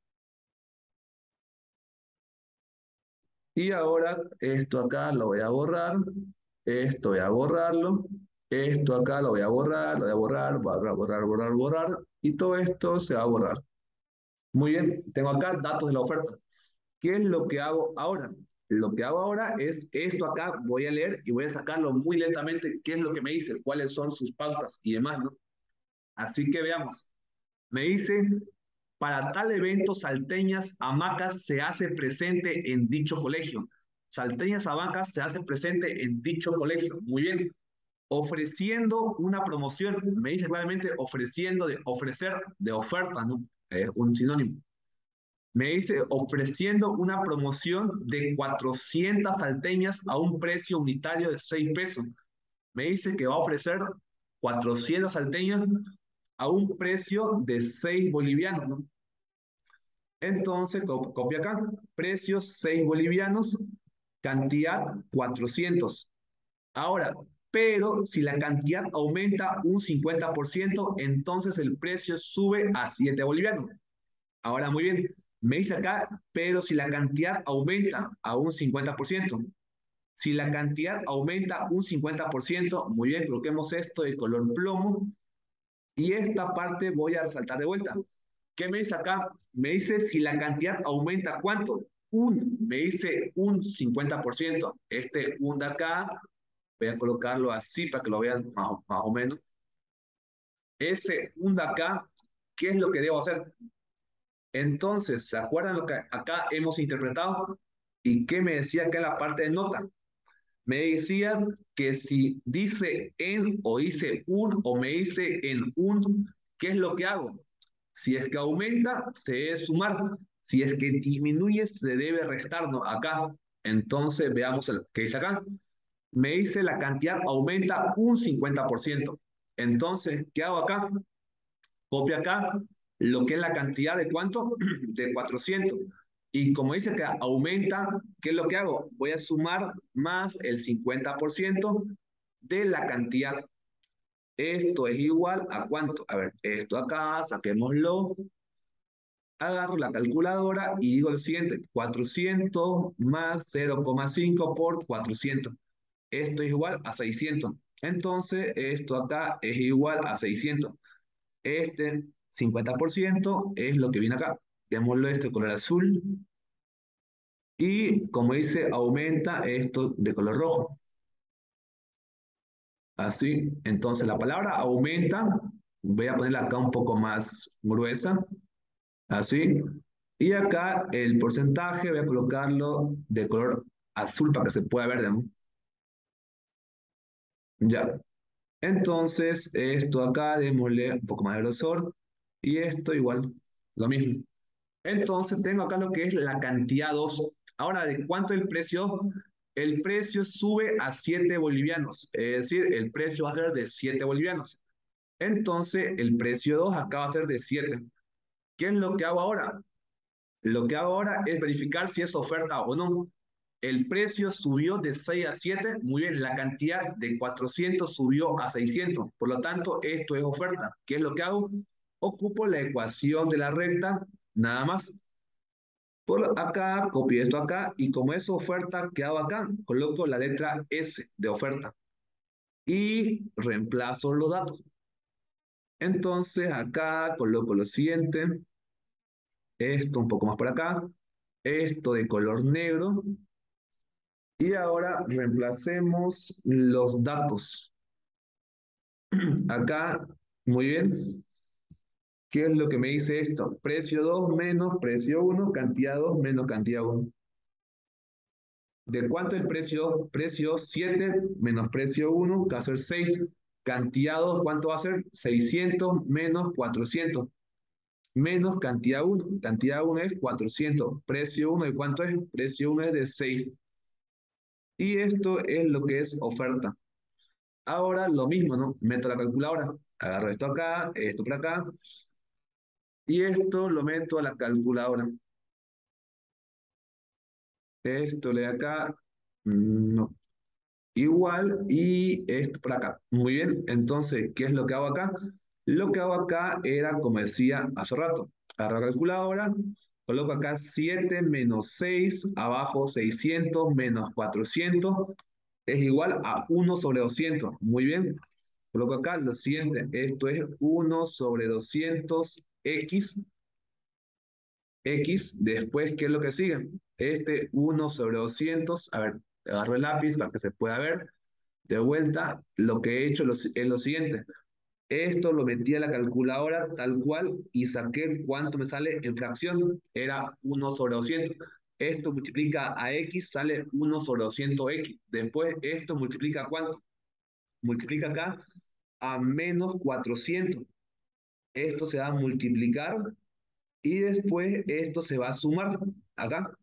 Speaker 1: Y ahora esto acá lo voy a borrar. Esto voy a borrarlo. Esto acá lo voy a borrar, lo voy a borrar, borrar, borrar, borrar, borrar. Y todo esto se va a borrar. Muy bien, tengo acá datos de la oferta. ¿Qué es lo que hago ahora? Lo que hago ahora es esto acá, voy a leer y voy a sacarlo muy lentamente, qué es lo que me dice, cuáles son sus pautas y demás, ¿no? Así que veamos. Me dice, para tal evento, Salteñas Hamacas se hace presente en dicho colegio. Salteñas Hamacas se hace presente en dicho colegio. Muy bien. Ofreciendo una promoción, me dice claramente ofreciendo, de ofrecer, de oferta, ¿no? Es un sinónimo. Me dice ofreciendo una promoción de 400 salteñas a un precio unitario de 6 pesos. Me dice que va a ofrecer 400 salteñas a un precio de 6 bolivianos, ¿no? Entonces, copia acá, precios 6 bolivianos, cantidad 400. Ahora, pero si la cantidad aumenta un 50%, entonces el precio sube a 7 bolivianos. Ahora, muy bien, me dice acá, pero si la cantidad aumenta a un 50%, si la cantidad aumenta un 50%, muy bien, coloquemos esto de color plomo y esta parte voy a resaltar de vuelta. ¿Qué me dice acá? Me dice si la cantidad aumenta, ¿cuánto? Me dice un 50%. Este un de acá, voy a colocarlo así para que lo vean más o menos. Ese un de acá, ¿qué es lo que debo hacer? Entonces, ¿se acuerdan lo que acá hemos interpretado? ¿Y qué me decía acá en la parte de nota? Me decía que si dice en o dice un o me dice en un, ¿qué es lo que hago? Si es que aumenta, se debe sumar. Si es que disminuye, se debe restar, ¿no? Acá. Entonces, veamos el que dice acá. Me dice la cantidad aumenta un 50%. Entonces, ¿qué hago acá? Copio acá lo que es la cantidad de cuánto, de 400. Y como dice que aumenta, ¿qué es lo que hago? Voy a sumar más el 50% de la cantidad. Esto es igual a cuánto. A ver, esto acá, saquémoslo. Agarro la calculadora y digo lo siguiente, 400 más 0,5 por 400. Esto es igual a 600. Entonces, esto acá es igual a 600. Este 50% es lo que viene acá. Démoslo este color azul. Y como dice, aumenta esto de color rojo. Así. Entonces la palabra aumenta. Voy a ponerla acá un poco más gruesa. Así. Y acá el porcentaje voy a colocarlo de color azul para que se pueda ver, ¿no? Ya. Entonces, esto acá, démosle un poco más de grosor. Y esto igual, lo mismo. Entonces, tengo acá lo que es la cantidad 2. Ahora, ¿de cuánto es el precio? El precio sube a 7 bolivianos. Es decir, el precio va a ser de 7 bolivianos. Entonces, el precio 2 acá va a ser de 7. ¿Qué es lo que hago ahora? Lo que hago ahora es verificar si es oferta o no. El precio subió de 6 a 7, muy bien, la cantidad de 400 subió a 600, por lo tanto, esto es oferta. ¿Qué es lo que hago? Ocupo la ecuación de la recta, nada más. Por acá, copio esto acá, y como es oferta, ¿qué hago acá? Coloco la letra S de oferta y reemplazo los datos. Entonces, acá coloco lo siguiente, esto un poco más por acá, esto de color negro. Y ahora reemplacemos los datos. Acá, muy bien. ¿Qué es lo que me dice esto? Precio 2 menos precio 1, cantidad 2 menos cantidad 1. ¿De cuánto el precio? Precio 7 menos precio 1, que va a ser 6. Cantidad 2, ¿cuánto va a ser? 600 menos 400. Menos cantidad 1. Cantidad 1 es 400. Precio 1, ¿de cuánto es? Precio 1 es de 6. Y esto es lo que es oferta. Ahora lo mismo, ¿no? Meto la calculadora, agarro esto acá, esto por acá, y esto lo meto a la calculadora. Esto le de acá, no, igual, y esto por acá. Muy bien, entonces, ¿qué es lo que hago acá? Lo que hago acá era, como decía hace rato, agarro la calculadora, coloco acá 7 menos 6, abajo 600 menos 400, es igual a 1/200. Muy bien, coloco acá lo siguiente, esto es 1/200 x, después, ¿qué es lo que sigue? Este 1/200, a ver, agarro el lápiz para que se pueda ver, de vuelta, lo que he hecho es lo siguiente, esto lo metí a la calculadora tal cual y saqué cuánto me sale en fracción, era 1/200. Esto multiplica a x, sale 1/200x. Después, esto multiplica a ¿cuánto? Multiplica acá a menos 400. Esto se va a multiplicar y después esto se va a sumar acá.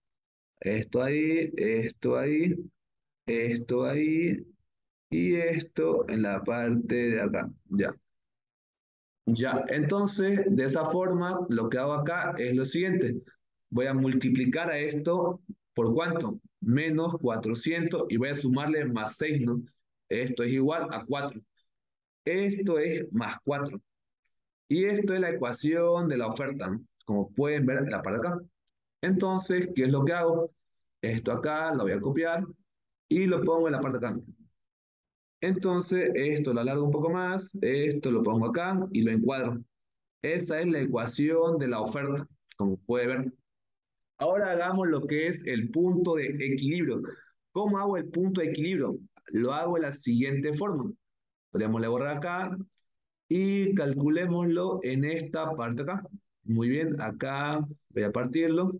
Speaker 1: Esto ahí, esto ahí y esto en la parte de acá. Ya. Ya. Entonces, de esa forma, lo que hago acá es lo siguiente. Voy a multiplicar a esto por ¿cuánto? Menos 400 y voy a sumarle más 6, ¿no? Esto es igual a 4. Esto es más 4. Y esto es la ecuación de la oferta, ¿no? Como pueden ver en la parte de acá. Entonces, ¿qué es lo que hago? Esto acá lo voy a copiar y lo pongo en la parte de acá. Entonces, esto lo alargo un poco más, esto lo pongo acá y lo encuadro. Esa es la ecuación de la oferta, como puede ver. Ahora hagamos lo que es el punto de equilibrio. ¿Cómo hago el punto de equilibrio? Lo hago de la siguiente forma. Podemos borrar acá y calculémoslo en esta parte acá. Muy bien, acá voy a partirlo.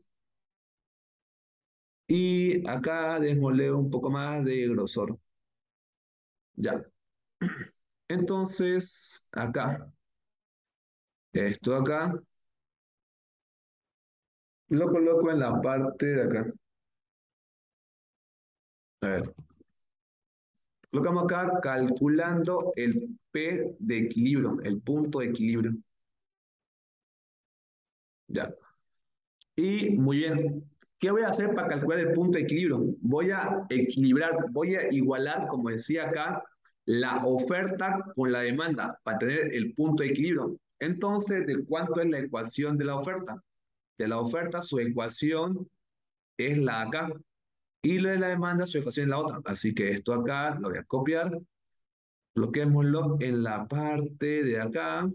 Speaker 1: Y acá démosle un poco más de grosor. Ya. Entonces, acá, esto acá, lo coloco en la parte de acá. A ver, colocamos acá calculando el P de equilibrio, el punto de equilibrio. Ya. Y muy bien. ¿Qué voy a hacer para calcular el punto de equilibrio? Voy a equilibrar, voy a igualar, como decía acá, la oferta con la demanda para tener el punto de equilibrio. Entonces, ¿de cuánto es la ecuación de la oferta? De la oferta, su ecuación es la acá. Y la de la demanda, su ecuación es la otra. Así que esto acá lo voy a copiar. Bloquémoslo en la parte de acá.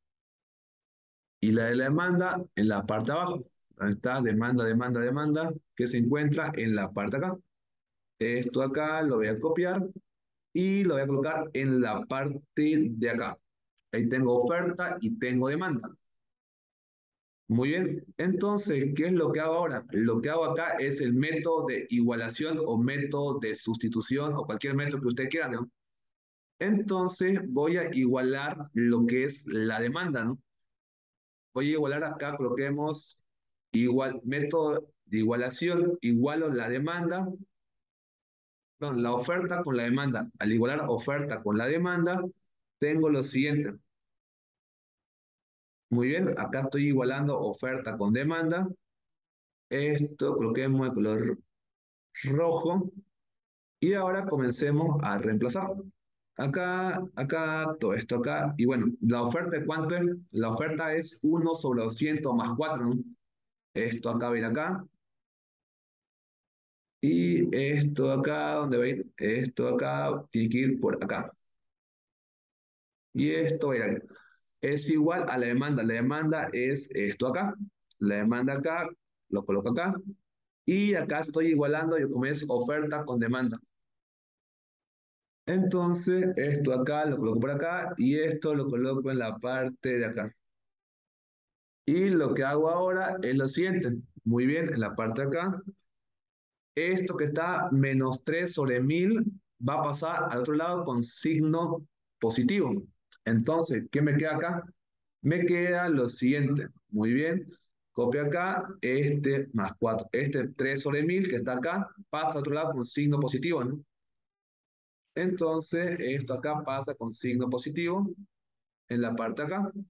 Speaker 1: Y la de la demanda en la parte de abajo. Ahí está, demanda, demanda, demanda, que se encuentra en la parte de acá. Esto acá lo voy a copiar y lo voy a colocar en la parte de acá. Ahí tengo oferta y tengo demanda. Muy bien. Entonces, ¿qué es lo que hago ahora? Lo que hago acá es el método de igualación o método de sustitución o cualquier método que usted quiera, ¿no? Entonces, voy a igualar lo que es la demanda, ¿no? Voy a igualar acá, coloquemos igual, método de igualación, igualo la demanda, no, la oferta con la demanda. Al igualar oferta con la demanda, tengo lo siguiente. Muy bien, acá estoy igualando oferta con demanda. Esto coloquemos de color rojo. Y ahora comencemos a reemplazar. Acá, todo esto acá. Y bueno, ¿la oferta de cuánto es? La oferta es 1/200 más 4, ¿no? Esto acá va a ir acá. Y esto acá, ¿dónde va a ir? Esto acá tiene que ir por acá. Y esto va a ir acá. Es igual a la demanda. La demanda es esto acá. La demanda acá, lo coloco acá. Y acá estoy igualando, yo como es oferta con demanda. Entonces, esto acá lo coloco por acá y esto lo coloco en la parte de acá. Y lo que hago ahora es lo siguiente. Muy bien, en la parte de acá, esto que está -3/1000 va a pasar al otro lado con signo positivo. Entonces, ¿qué me queda acá? Me queda lo siguiente. Muy bien. Copio acá, este más 4. Este 3/1000 que está acá pasa al otro lado con signo positivo, ¿no? Entonces, esto acá pasa con signo positivo en la parte de acá.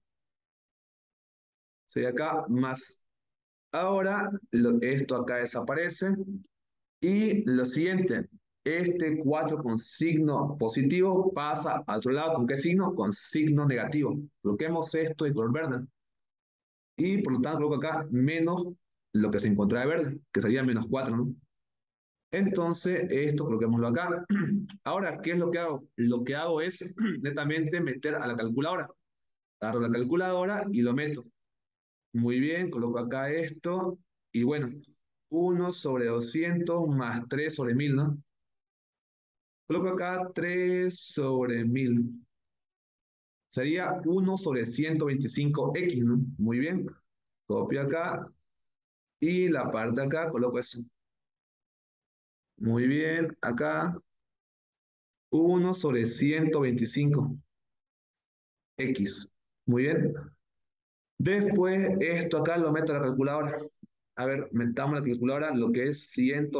Speaker 1: Sería acá más. Ahora, esto acá desaparece. Y lo siguiente, este 4 con signo positivo pasa al otro lado. ¿Con qué signo? Con signo negativo. Bloqueemos esto de color verde. Y por lo tanto, coloco acá menos lo que se encuentra de verde, que sería -4, ¿no? Entonces, esto coloquémoslo acá. Ahora, ¿qué es lo que hago? Lo que hago es netamente meter a la calculadora. Agarro la calculadora y lo meto. Muy bien, coloco acá esto. Y bueno, 1/200 más 3/1000, ¿no? Coloco acá 3/1000. Sería 1/125x, ¿no? Muy bien. Copio acá y la parte de acá coloco eso. Muy bien, acá 1/125x. Muy bien. Después esto acá lo meto a la calculadora. A ver, metamos la calculadora lo que es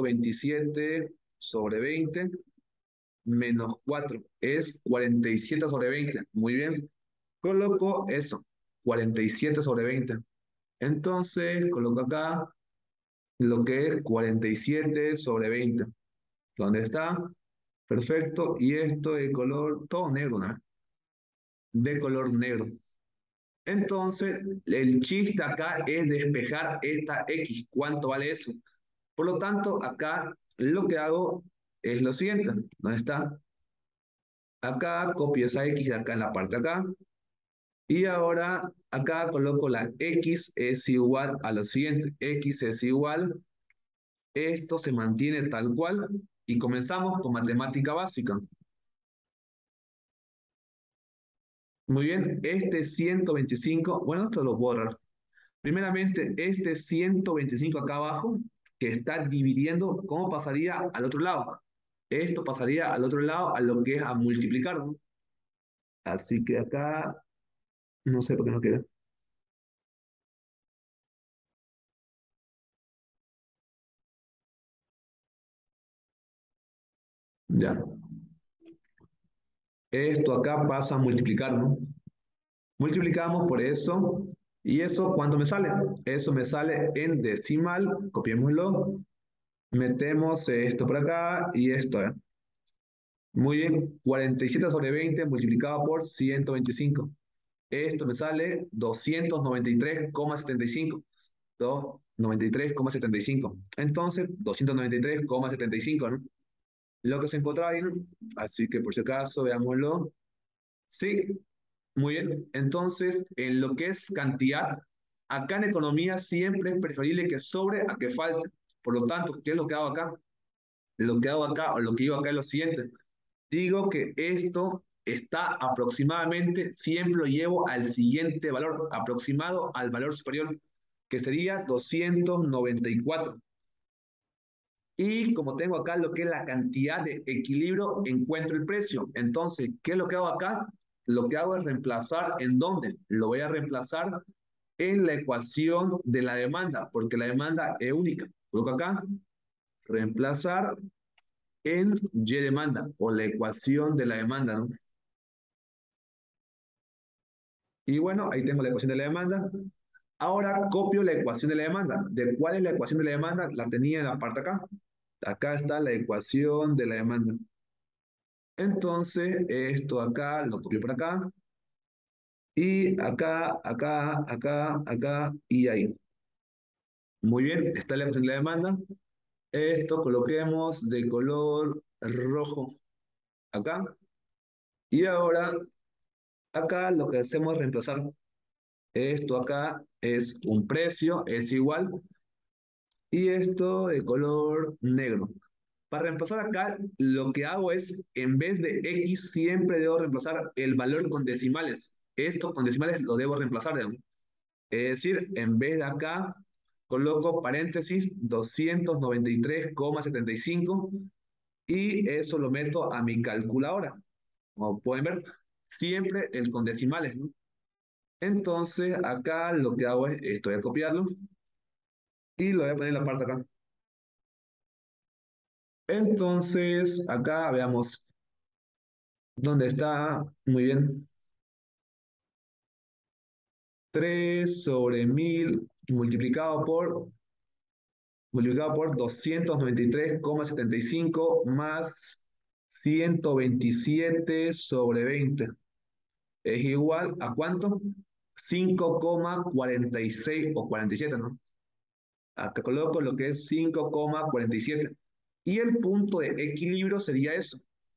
Speaker 1: 127/20 menos 4 es 47/20. Muy bien. Coloco eso, 47/20. Entonces, coloco acá lo que es 47/20. ¿Dónde está? Perfecto. Y esto de color, todo negro, ¿no? De color negro. Entonces, el chiste acá es despejar esta X. ¿Cuánto vale eso? Por lo tanto, acá lo que hago es lo siguiente. ¿Dónde está? Acá copio esa X de acá en la parte de acá. Y ahora acá coloco la X es igual a lo siguiente. X es igual. Esto se mantiene tal cual. Y comenzamos con matemática básica. Muy bien, este 125, bueno, esto lo puedo borrar. Primeramente, este 125 acá abajo, que está dividiendo, ¿cómo pasaría al otro lado? Esto pasaría al otro lado a lo que es a multiplicar, ¿no? Así que acá, no sé por qué no queda. Ya. Esto acá pasa a multiplicar, ¿no? Multiplicamos por eso. ¿Y eso cuánto me sale? Eso me sale en decimal. Copiémoslo. Metemos esto por acá y esto, ¿eh? Muy bien, 47/20 multiplicado por 125. Esto me sale 293,75. 293,75. Entonces, 293,75, ¿no? Lo que se encontraba ahí, ¿no? Así que por si acaso, veámoslo. Sí, muy bien. Entonces, en lo que es cantidad, acá en economía siempre es preferible que sobre a que falte. Por lo tanto, ¿qué es lo que hago acá? Lo que hago acá, o lo que digo acá es lo siguiente. Digo que esto está aproximadamente, siempre lo llevo al siguiente valor, aproximado al valor superior. que sería 294. Y como tengo acá lo que es la cantidad de equilibrio, encuentro el precio. Entonces, ¿qué es lo que hago acá? Lo que hago es reemplazar ¿en dónde? Lo voy a reemplazar en la ecuación de la demanda, porque la demanda es única. Coloco acá, reemplazar en Y demanda, o la ecuación de la demanda, ¿no? Y bueno, ahí tengo la ecuación de la demanda. Ahora copio la ecuación de la demanda. ¿De cuál es la ecuación de la demanda? La tenía en la parte acá. Acá está la ecuación de la demanda. Entonces, esto acá lo copio por acá. Y acá, acá, acá, acá y ahí. Muy bien, está la ecuación de la demanda. Esto coloquemos de color rojo acá. Y ahora, acá lo que hacemos es reemplazar. Esto acá es un precio, es igual. Y esto de color negro. Para reemplazar acá, lo que hago es, en vez de X, siempre debo reemplazar el valor con decimales. Esto con decimales lo debo reemplazar, digamos. Es decir, en vez de acá, coloco paréntesis 293,75 y eso lo meto a mi calculadora. Como pueden ver, siempre el con decimales, ¿no? Entonces, acá lo que hago es, esto voy a copiarlo y lo voy a poner en la parte acá. Entonces, acá veamos dónde está. Muy bien. 3 sobre 1000 multiplicado por 293,75 más 127 sobre 20. Es igual a ¿cuánto? 5,46 o 47, ¿no? Acá coloco lo que es 5,47. Y el punto de equilibrio sería eso.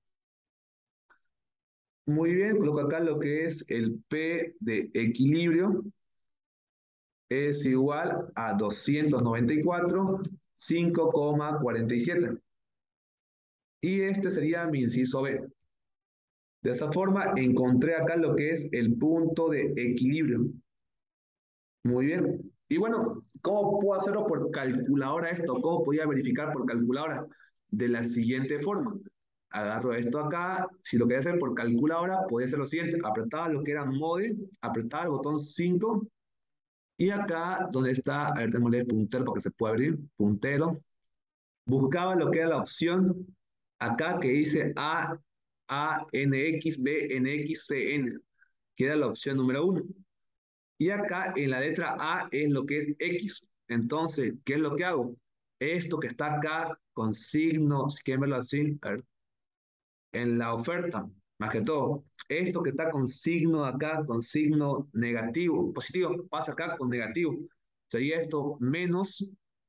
Speaker 1: Muy bien, coloco acá lo que es el P de equilibrio. Es igual a 294, 5,47. Y este sería mi inciso B. De esa forma encontré acá lo que es el punto de equilibrio. Muy bien. Y bueno, ¿cómo puedo hacerlo por calculadora esto? ¿Cómo podía verificar por calculadora? De la siguiente forma. Agarro esto acá. Si lo quería hacer por calculadora, podía hacer lo siguiente. Apretaba lo que era mode, apretaba el botón 5 y acá donde está, a ver, tenemos el puntero para que se pueda abrir, puntero. Buscaba lo que era la opción acá que dice A, N, X, B, N, X, C, N, que era la opción número 1. Y acá en la letra A es lo que es X. Entonces, ¿qué es lo que hago? Esto que está acá con signo, si quieren verlo así, a ver, en la oferta, más que todo, esto que está con signo acá, con signo negativo, positivo, pasa acá con negativo. Sería esto menos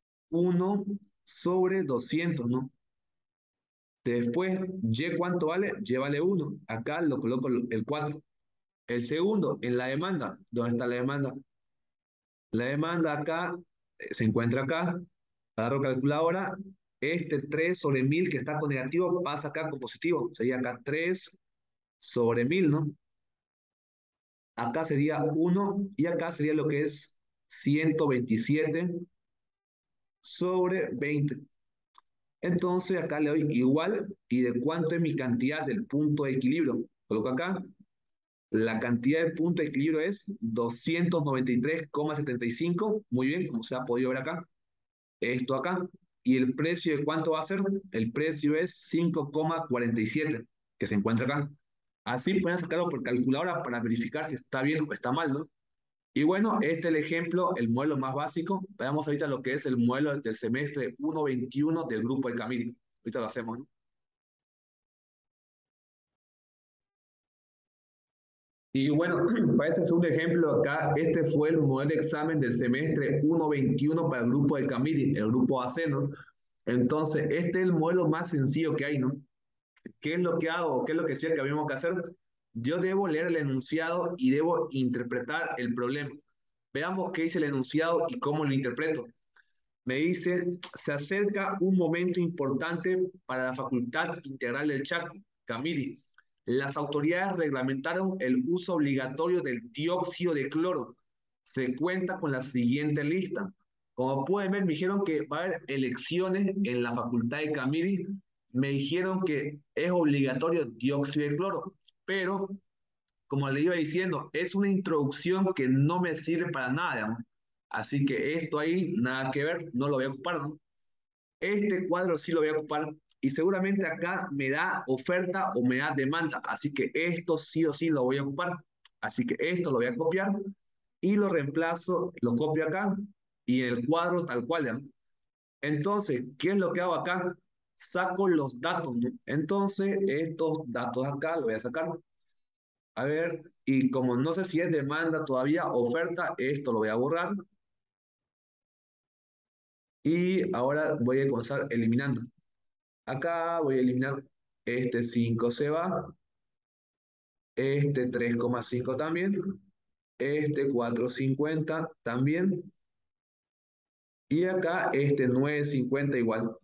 Speaker 1: 1/200, ¿no? Después, Y cuánto vale, Y vale 1. Acá lo coloco el 4. El segundo, en la demanda. ¿Dónde está la demanda? La demanda acá, se encuentra acá. Agarro calculadora. Este 3 sobre 1000 que está con negativo pasa acá con positivo. Sería acá 3 sobre 1000, ¿no? Acá sería 1 y acá sería lo que es 127 sobre 20. Entonces acá le doy igual y de cuánto es mi cantidad del punto de equilibrio. Coloco acá, la cantidad del punto de equilibrio es 293,75. Muy bien, como se ha podido ver acá. Esto acá. ¿Y el precio de cuánto va a ser? El precio es 5,47, que se encuentra acá. Así pueden sacarlo por calculadora para verificar si está bien o está mal, ¿no? Y bueno, este es el ejemplo, el modelo más básico. Veamos ahorita lo que es el modelo del semestre 1/21 del grupo de Camiri. Ahorita lo hacemos, ¿no? Y bueno, para este segundo ejemplo acá, este fue el modelo de examen del semestre 1/21 para el grupo de Camiri, el grupo AC, ¿no? Entonces, este es el modelo más sencillo que hay, ¿no? ¿Qué es lo que hago? ¿Qué es lo que decía que habíamos que hacer? Yo debo leer el enunciado y debo interpretar el problema. Veamos qué dice el enunciado y cómo lo interpreto. Me dice, se acerca un momento importante para la Facultad Integral del Chaco, Camiri. Las autoridades reglamentaron el uso obligatorio del dióxido de cloro se cuenta con la siguiente lista. Como pueden ver, me dijeron que va a haber elecciones en la Facultad de Camiri. Me dijeron que es obligatorio dióxido de cloro, pero como le iba diciendo, es una introducción que no me sirve para nada, ¿no? Así que esto ahí, nada que ver, no lo voy a ocupar, ¿no? Este cuadro sí lo voy a ocupar y seguramente acá me da oferta o me da demanda, así que esto sí o sí lo voy a ocupar. Así que esto lo voy a copiar y lo reemplazo, lo copio acá y en el cuadro tal cual, ¿no? Entonces, ¿qué es lo que hago acá? Saco los datos, ¿no? Entonces, estos datos acá los voy a sacar. A ver, y como no sé si es demanda todavía, oferta, esto lo voy a borrar. Y ahora voy a comenzar eliminando. Acá voy a eliminar este 5 se va, este 3,5 también, este 4,50 también, y acá este 9,50 igual.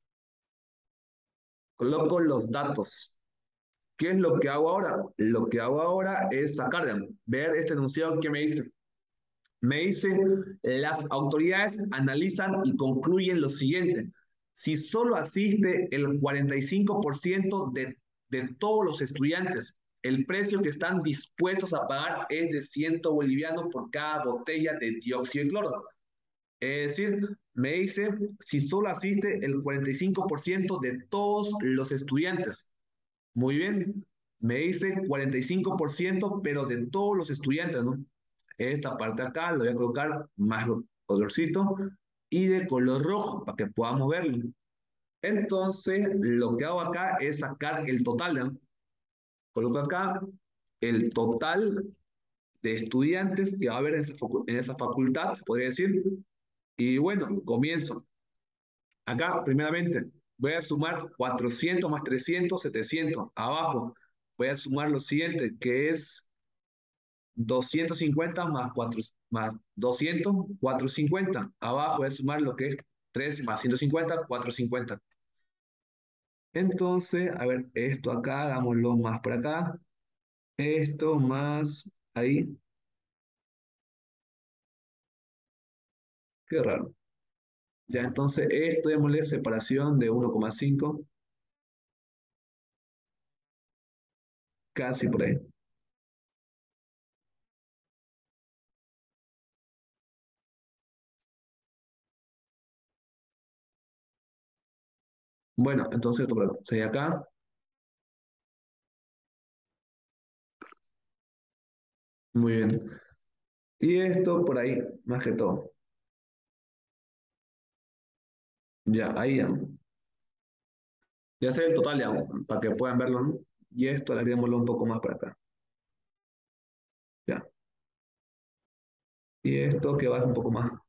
Speaker 1: Coloco los datos. ¿Qué es lo que hago ahora? Lo que hago ahora es sacar, ver este enunciado que me dice. Me dice, las autoridades analizan y concluyen lo siguiente. Si solo asiste el 45% de todos los estudiantes, el precio que están dispuestos a pagar es de 100 bolivianos por cada botella de dióxido de cloro. Es decir, me dice, si solo asiste el 45% de todos los estudiantes. Muy bien, me dice 45%, pero de todos los estudiantes, ¿no? Esta parte acá lo voy a colocar más colorcito y de color rojo para que podamos verlo. Entonces, lo que hago acá es sacar el total, ¿no? Coloco acá el total de estudiantes que va a haber en esa facultad, podría decir. Y bueno, comienzo. Acá, primeramente, voy a sumar 400 más 300, 700. Abajo, voy a sumar lo siguiente, que es 250 más 4, más 200, 450. Abajo voy a sumar lo que es 3 más 150, 450. Entonces, a ver, esto acá, hagámoslo más por acá. Esto más ahí. Qué raro. Ya, entonces, esto démosle separación de 1,5, casi por ahí. Bueno, entonces esto por acá. Sería acá. Muy bien. Y esto por ahí, más que todo. Ya, ahí ya. Ya sé el total ya, para que puedan verlo, ¿no? Y esto agreguémoslo un poco más para acá. Ya. Y esto que va un poco más.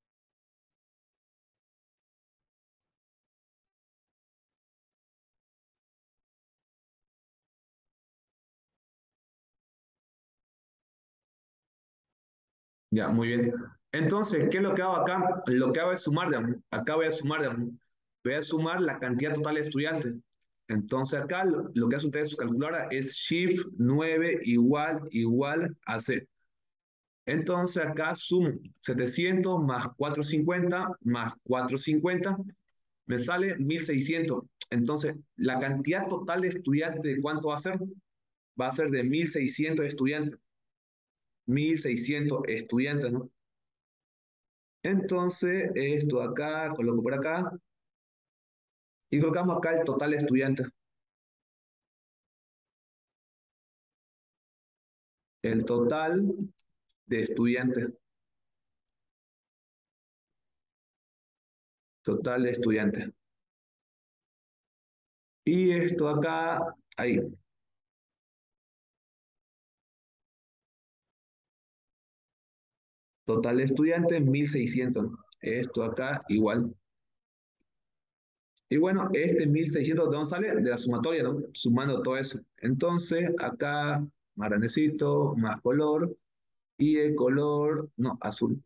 Speaker 1: Ya, muy bien. Entonces, ¿qué es lo que hago acá? Lo que hago es sumar, digamos. Acá voy a sumar, digamos. Voy a sumar la cantidad total de estudiantes. Entonces, acá lo que hace ustedes su calculadora es Shift 9 igual a C. Entonces, acá sumo 700 más 450 más 450 me sale 1.600. Entonces, la cantidad total de estudiantes, ¿de cuánto va a ser? Va a ser de 1.600 estudiantes. 1.600 estudiantes, ¿no? Entonces, esto acá, coloco por acá, y colocamos acá el total de estudiantes. El total de estudiantes. Total de estudiantes. Y esto acá, ahí. Total de estudiantes, 1.600. Esto acá, igual. Y bueno, este 1.600, ¿de dónde sale? De la sumatoria, ¿no? Sumando todo eso. Entonces, acá, más grandecito, más color, y el color, no, azul.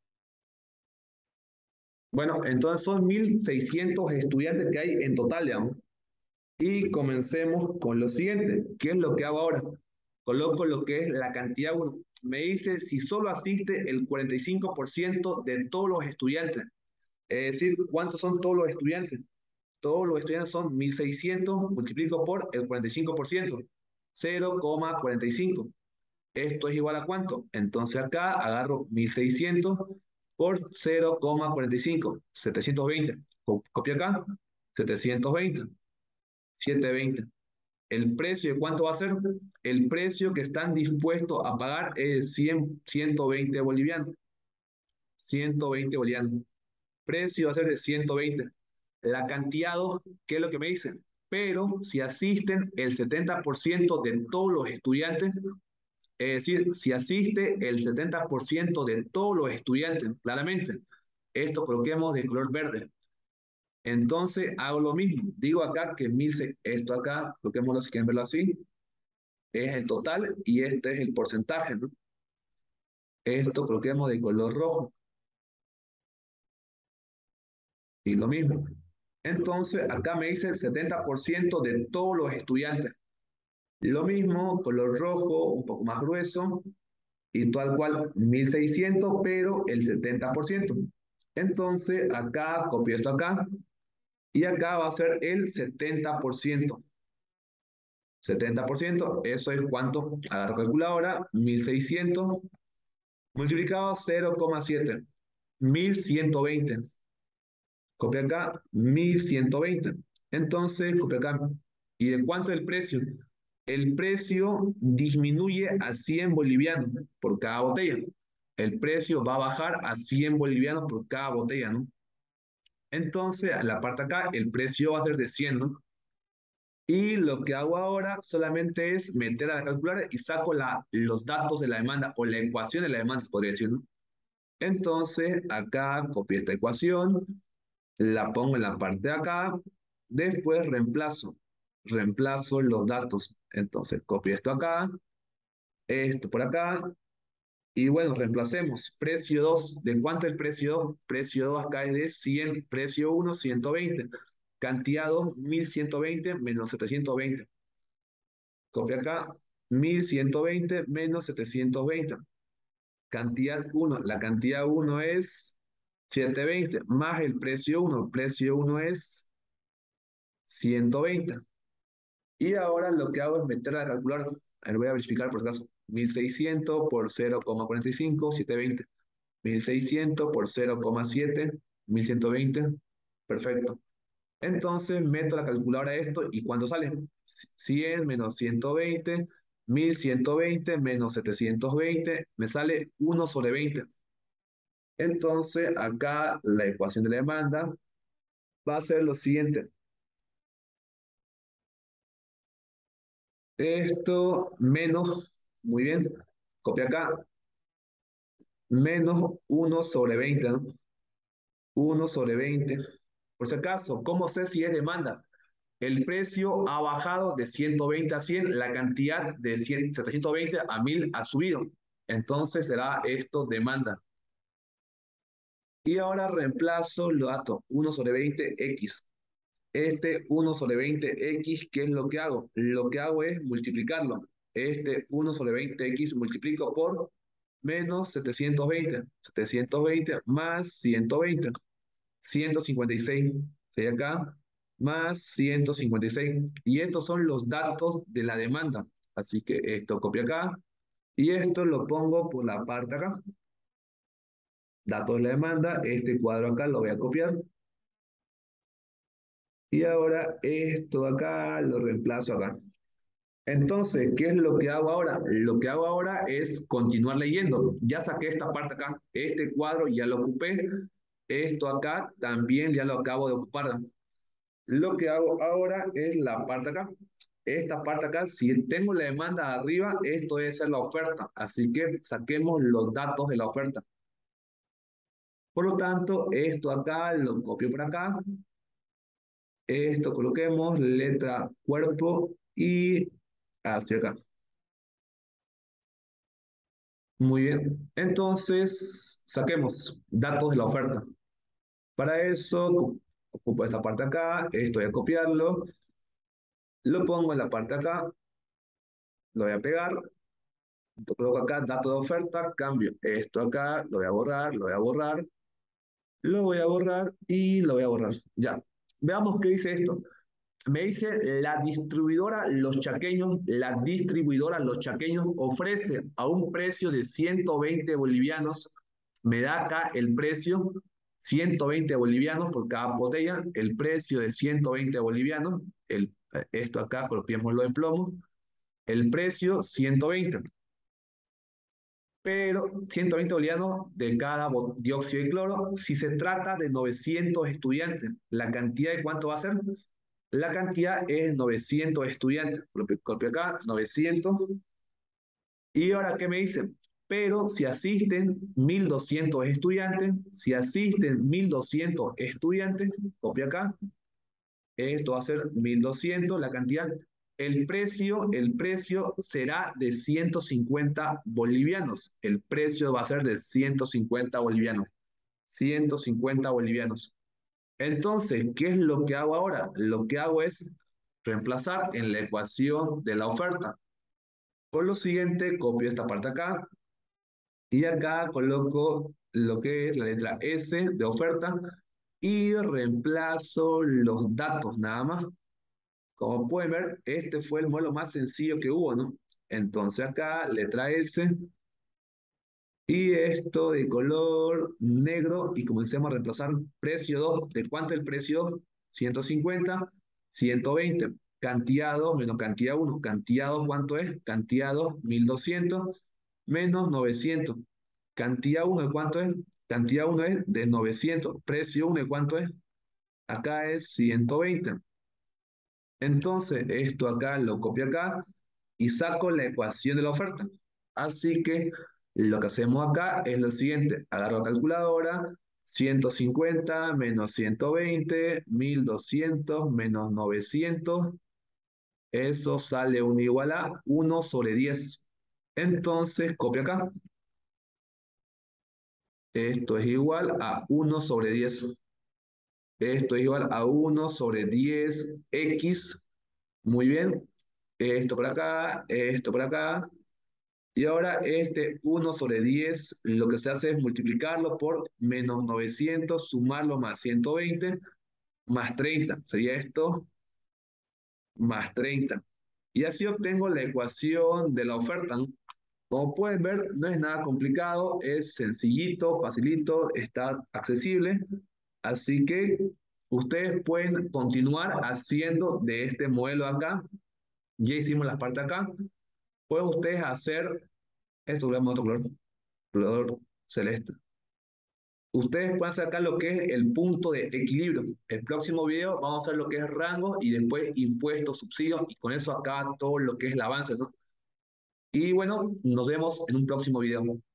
Speaker 1: Bueno, entonces son 1.600 estudiantes que hay en total, digamos. Y comencemos con lo siguiente. ¿Qué es lo que hago ahora? Coloco lo que es la cantidad me dice si solo asiste el 45% de todos los estudiantes. Es decir, ¿cuántos son todos los estudiantes? Todos los estudiantes son 1600, multiplico por el 45%, 0,45. ¿Esto es igual a cuánto? Entonces acá agarro 1600 por 0,45, 720. Copio acá, 720, 720. ¿El precio de cuánto va a ser? El precio que están dispuestos a pagar es 120 bolivianos. 120 bolivianos. Precio va a ser de 120. La cantidad 2, ¿qué es lo que me dicen? Pero si asisten el 70% de todos los estudiantes, es decir, si asiste el 70% de todos los estudiantes, claramente, esto coloquemos de color verde. Entonces hago lo mismo. Digo acá que esto acá, coloquémoslo si quieren verlo así, es el total y este es el porcentaje, ¿no? Esto coloquemos de color rojo y lo mismo. Entonces acá me dice el 70% de todos los estudiantes. Lo mismo, color rojo, un poco más grueso, y tal cual 1600, pero el 70%. Entonces, acá copio esto acá, y acá va a ser el 70%. 70%, eso es cuánto, agarro calculadora, 1600 multiplicado 0,7, 1120. Copia acá, 1120. Entonces, copia acá. ¿Y de cuánto es el precio? El precio disminuye a 100 bolivianos por cada botella. El precio va a bajar a 100 bolivianos por cada botella, ¿no? Entonces, a la parte acá, el precio va a ser de 100, ¿no? Y lo que hago ahora solamente es meter a la calculadora y saco los datos de la demanda o la ecuación de la demanda, podría decir, ¿no? Entonces, acá copio esta ecuación, la pongo en la parte de acá, después reemplazo los datos. Entonces, copio esto acá, esto por acá, y bueno, reemplacemos. Precio 2, ¿de cuánto es el precio 2? Precio 2 acá es de 100, precio 1, 120. Cantidad 2, 1120 menos 720. Copia acá, 1120 menos 720. Cantidad 1, la cantidad 1 es 720, más el precio 1 es 120. Y ahora lo que hago es meter a la calculadora. A ver, voy a verificar por si acaso. 1600 por 0,45, 720. 1600 por 0,7, 1120. Perfecto. Entonces meto la calculadora esto y ¿cuánto sale? 100 menos 120, 1120 menos 720, me sale 1/20. Entonces acá la ecuación de la demanda va a ser lo siguiente. Esto menos, muy bien, copia acá, menos 1/20, ¿no? 1/20. Por si acaso, ¿cómo sé si es demanda? El precio ha bajado de 120 a 100, la cantidad de 720 a 1000 ha subido. Entonces será esto demanda. Y ahora reemplazo los datos 1/20x. Este 1/20x, ¿qué es lo que hago? Lo que hago es multiplicarlo. Este 1/20x multiplico por menos 720. 720 más 120. 156. Sería acá más 156. Y estos son los datos de la demanda. Así que esto copio acá. Y esto lo pongo por la parte acá. Datos de la demanda. Este cuadro acá lo voy a copiar. Y ahora esto acá lo reemplazo acá. Entonces, ¿qué es lo que hago ahora? Lo que hago ahora es continuar leyendo. Ya saqué esta parte acá. Este cuadro ya lo ocupé. Esto acá también ya lo acabo de ocupar. Lo que hago ahora es la parte acá. Esta parte acá, si tengo la demanda arriba, esto debe ser la oferta. Así que saquemos los datos de la oferta. Por lo tanto, esto acá lo copio por acá. Esto coloquemos letra cuerpo y hacia acá. Muy bien. Entonces, saquemos datos de la oferta. Para eso, ocupo esta parte acá. Esto voy a copiarlo. Lo pongo en la parte acá. Lo voy a pegar. Coloco acá dato de oferta, cambio esto acá, lo voy a borrar, lo voy a borrar, lo voy a borrar y lo voy a borrar. Ya. Veamos qué dice esto. Me dice la distribuidora Los Chaqueños ofrece a un precio de 120 bolivianos. Me da acá el precio, 120 bolivianos por cada botella, el precio de 120 bolivianos, esto acá, copiémoslo en plomo, el precio 120, pero 120 bolivianos de cada dióxido de cloro. Si se trata de 900 estudiantes, ¿la cantidad de cuánto va a ser? La cantidad es 900 estudiantes. Copio acá, 900. Y ahora, ¿qué me dice? Pero si asisten 1.200 estudiantes, si asisten 1.200 estudiantes, copia acá, esto va a ser 1.200 la cantidad. El precio será de 150 bolivianos. El precio va a ser de 150 bolivianos. 150 bolivianos. Entonces, ¿qué es lo que hago ahora? Lo que hago es reemplazar en la ecuación de la oferta. Por lo siguiente, copio esta parte acá y acá coloco lo que es la letra S de oferta y reemplazo los datos nada más. Como pueden ver, este fue el modelo más sencillo que hubo, ¿no? Entonces acá, letra S, y esto de color negro, y comencemos a reemplazar precio 2. ¿De cuánto es el precio? 150, 120. Cantidad 2 menos cantidad 1. Cantidad 2, ¿cuánto es? Cantidad 2, 1.200 menos 900. Cantidad 1, ¿de cuánto es? Cantidad 1 es de 900. Precio 1, ¿de cuánto es? Acá es 120. Entonces, esto acá lo copio acá y saco la ecuación de la oferta. Así que lo que hacemos acá es lo siguiente. Agarro la calculadora, 150 menos 120, 1.200 menos 900. Eso sale un igual a 1/10. Entonces, copio acá. Esto es igual a 1/10. Esto es igual a 1/10x. Muy bien. Esto por acá, esto por acá. Y ahora este 1/10 lo que se hace es multiplicarlo por menos 900, sumarlo más 120, más 30. Sería esto más 30. Y así obtengo la ecuación de la oferta, ¿no? Como pueden ver, no es nada complicado, es sencillito, facilito, está accesible. Así que ustedes pueden continuar haciendo de este modelo acá. Ya hicimos la parte acá. Pueden ustedes hacer esto, le damos otro color celeste. Ustedes pueden sacar lo que es el punto de equilibrio. El próximo video vamos a hacer lo que es rango y después impuestos, subsidios, y con eso acá todo lo que es el avance, ¿no? Y bueno, nos vemos en un próximo video.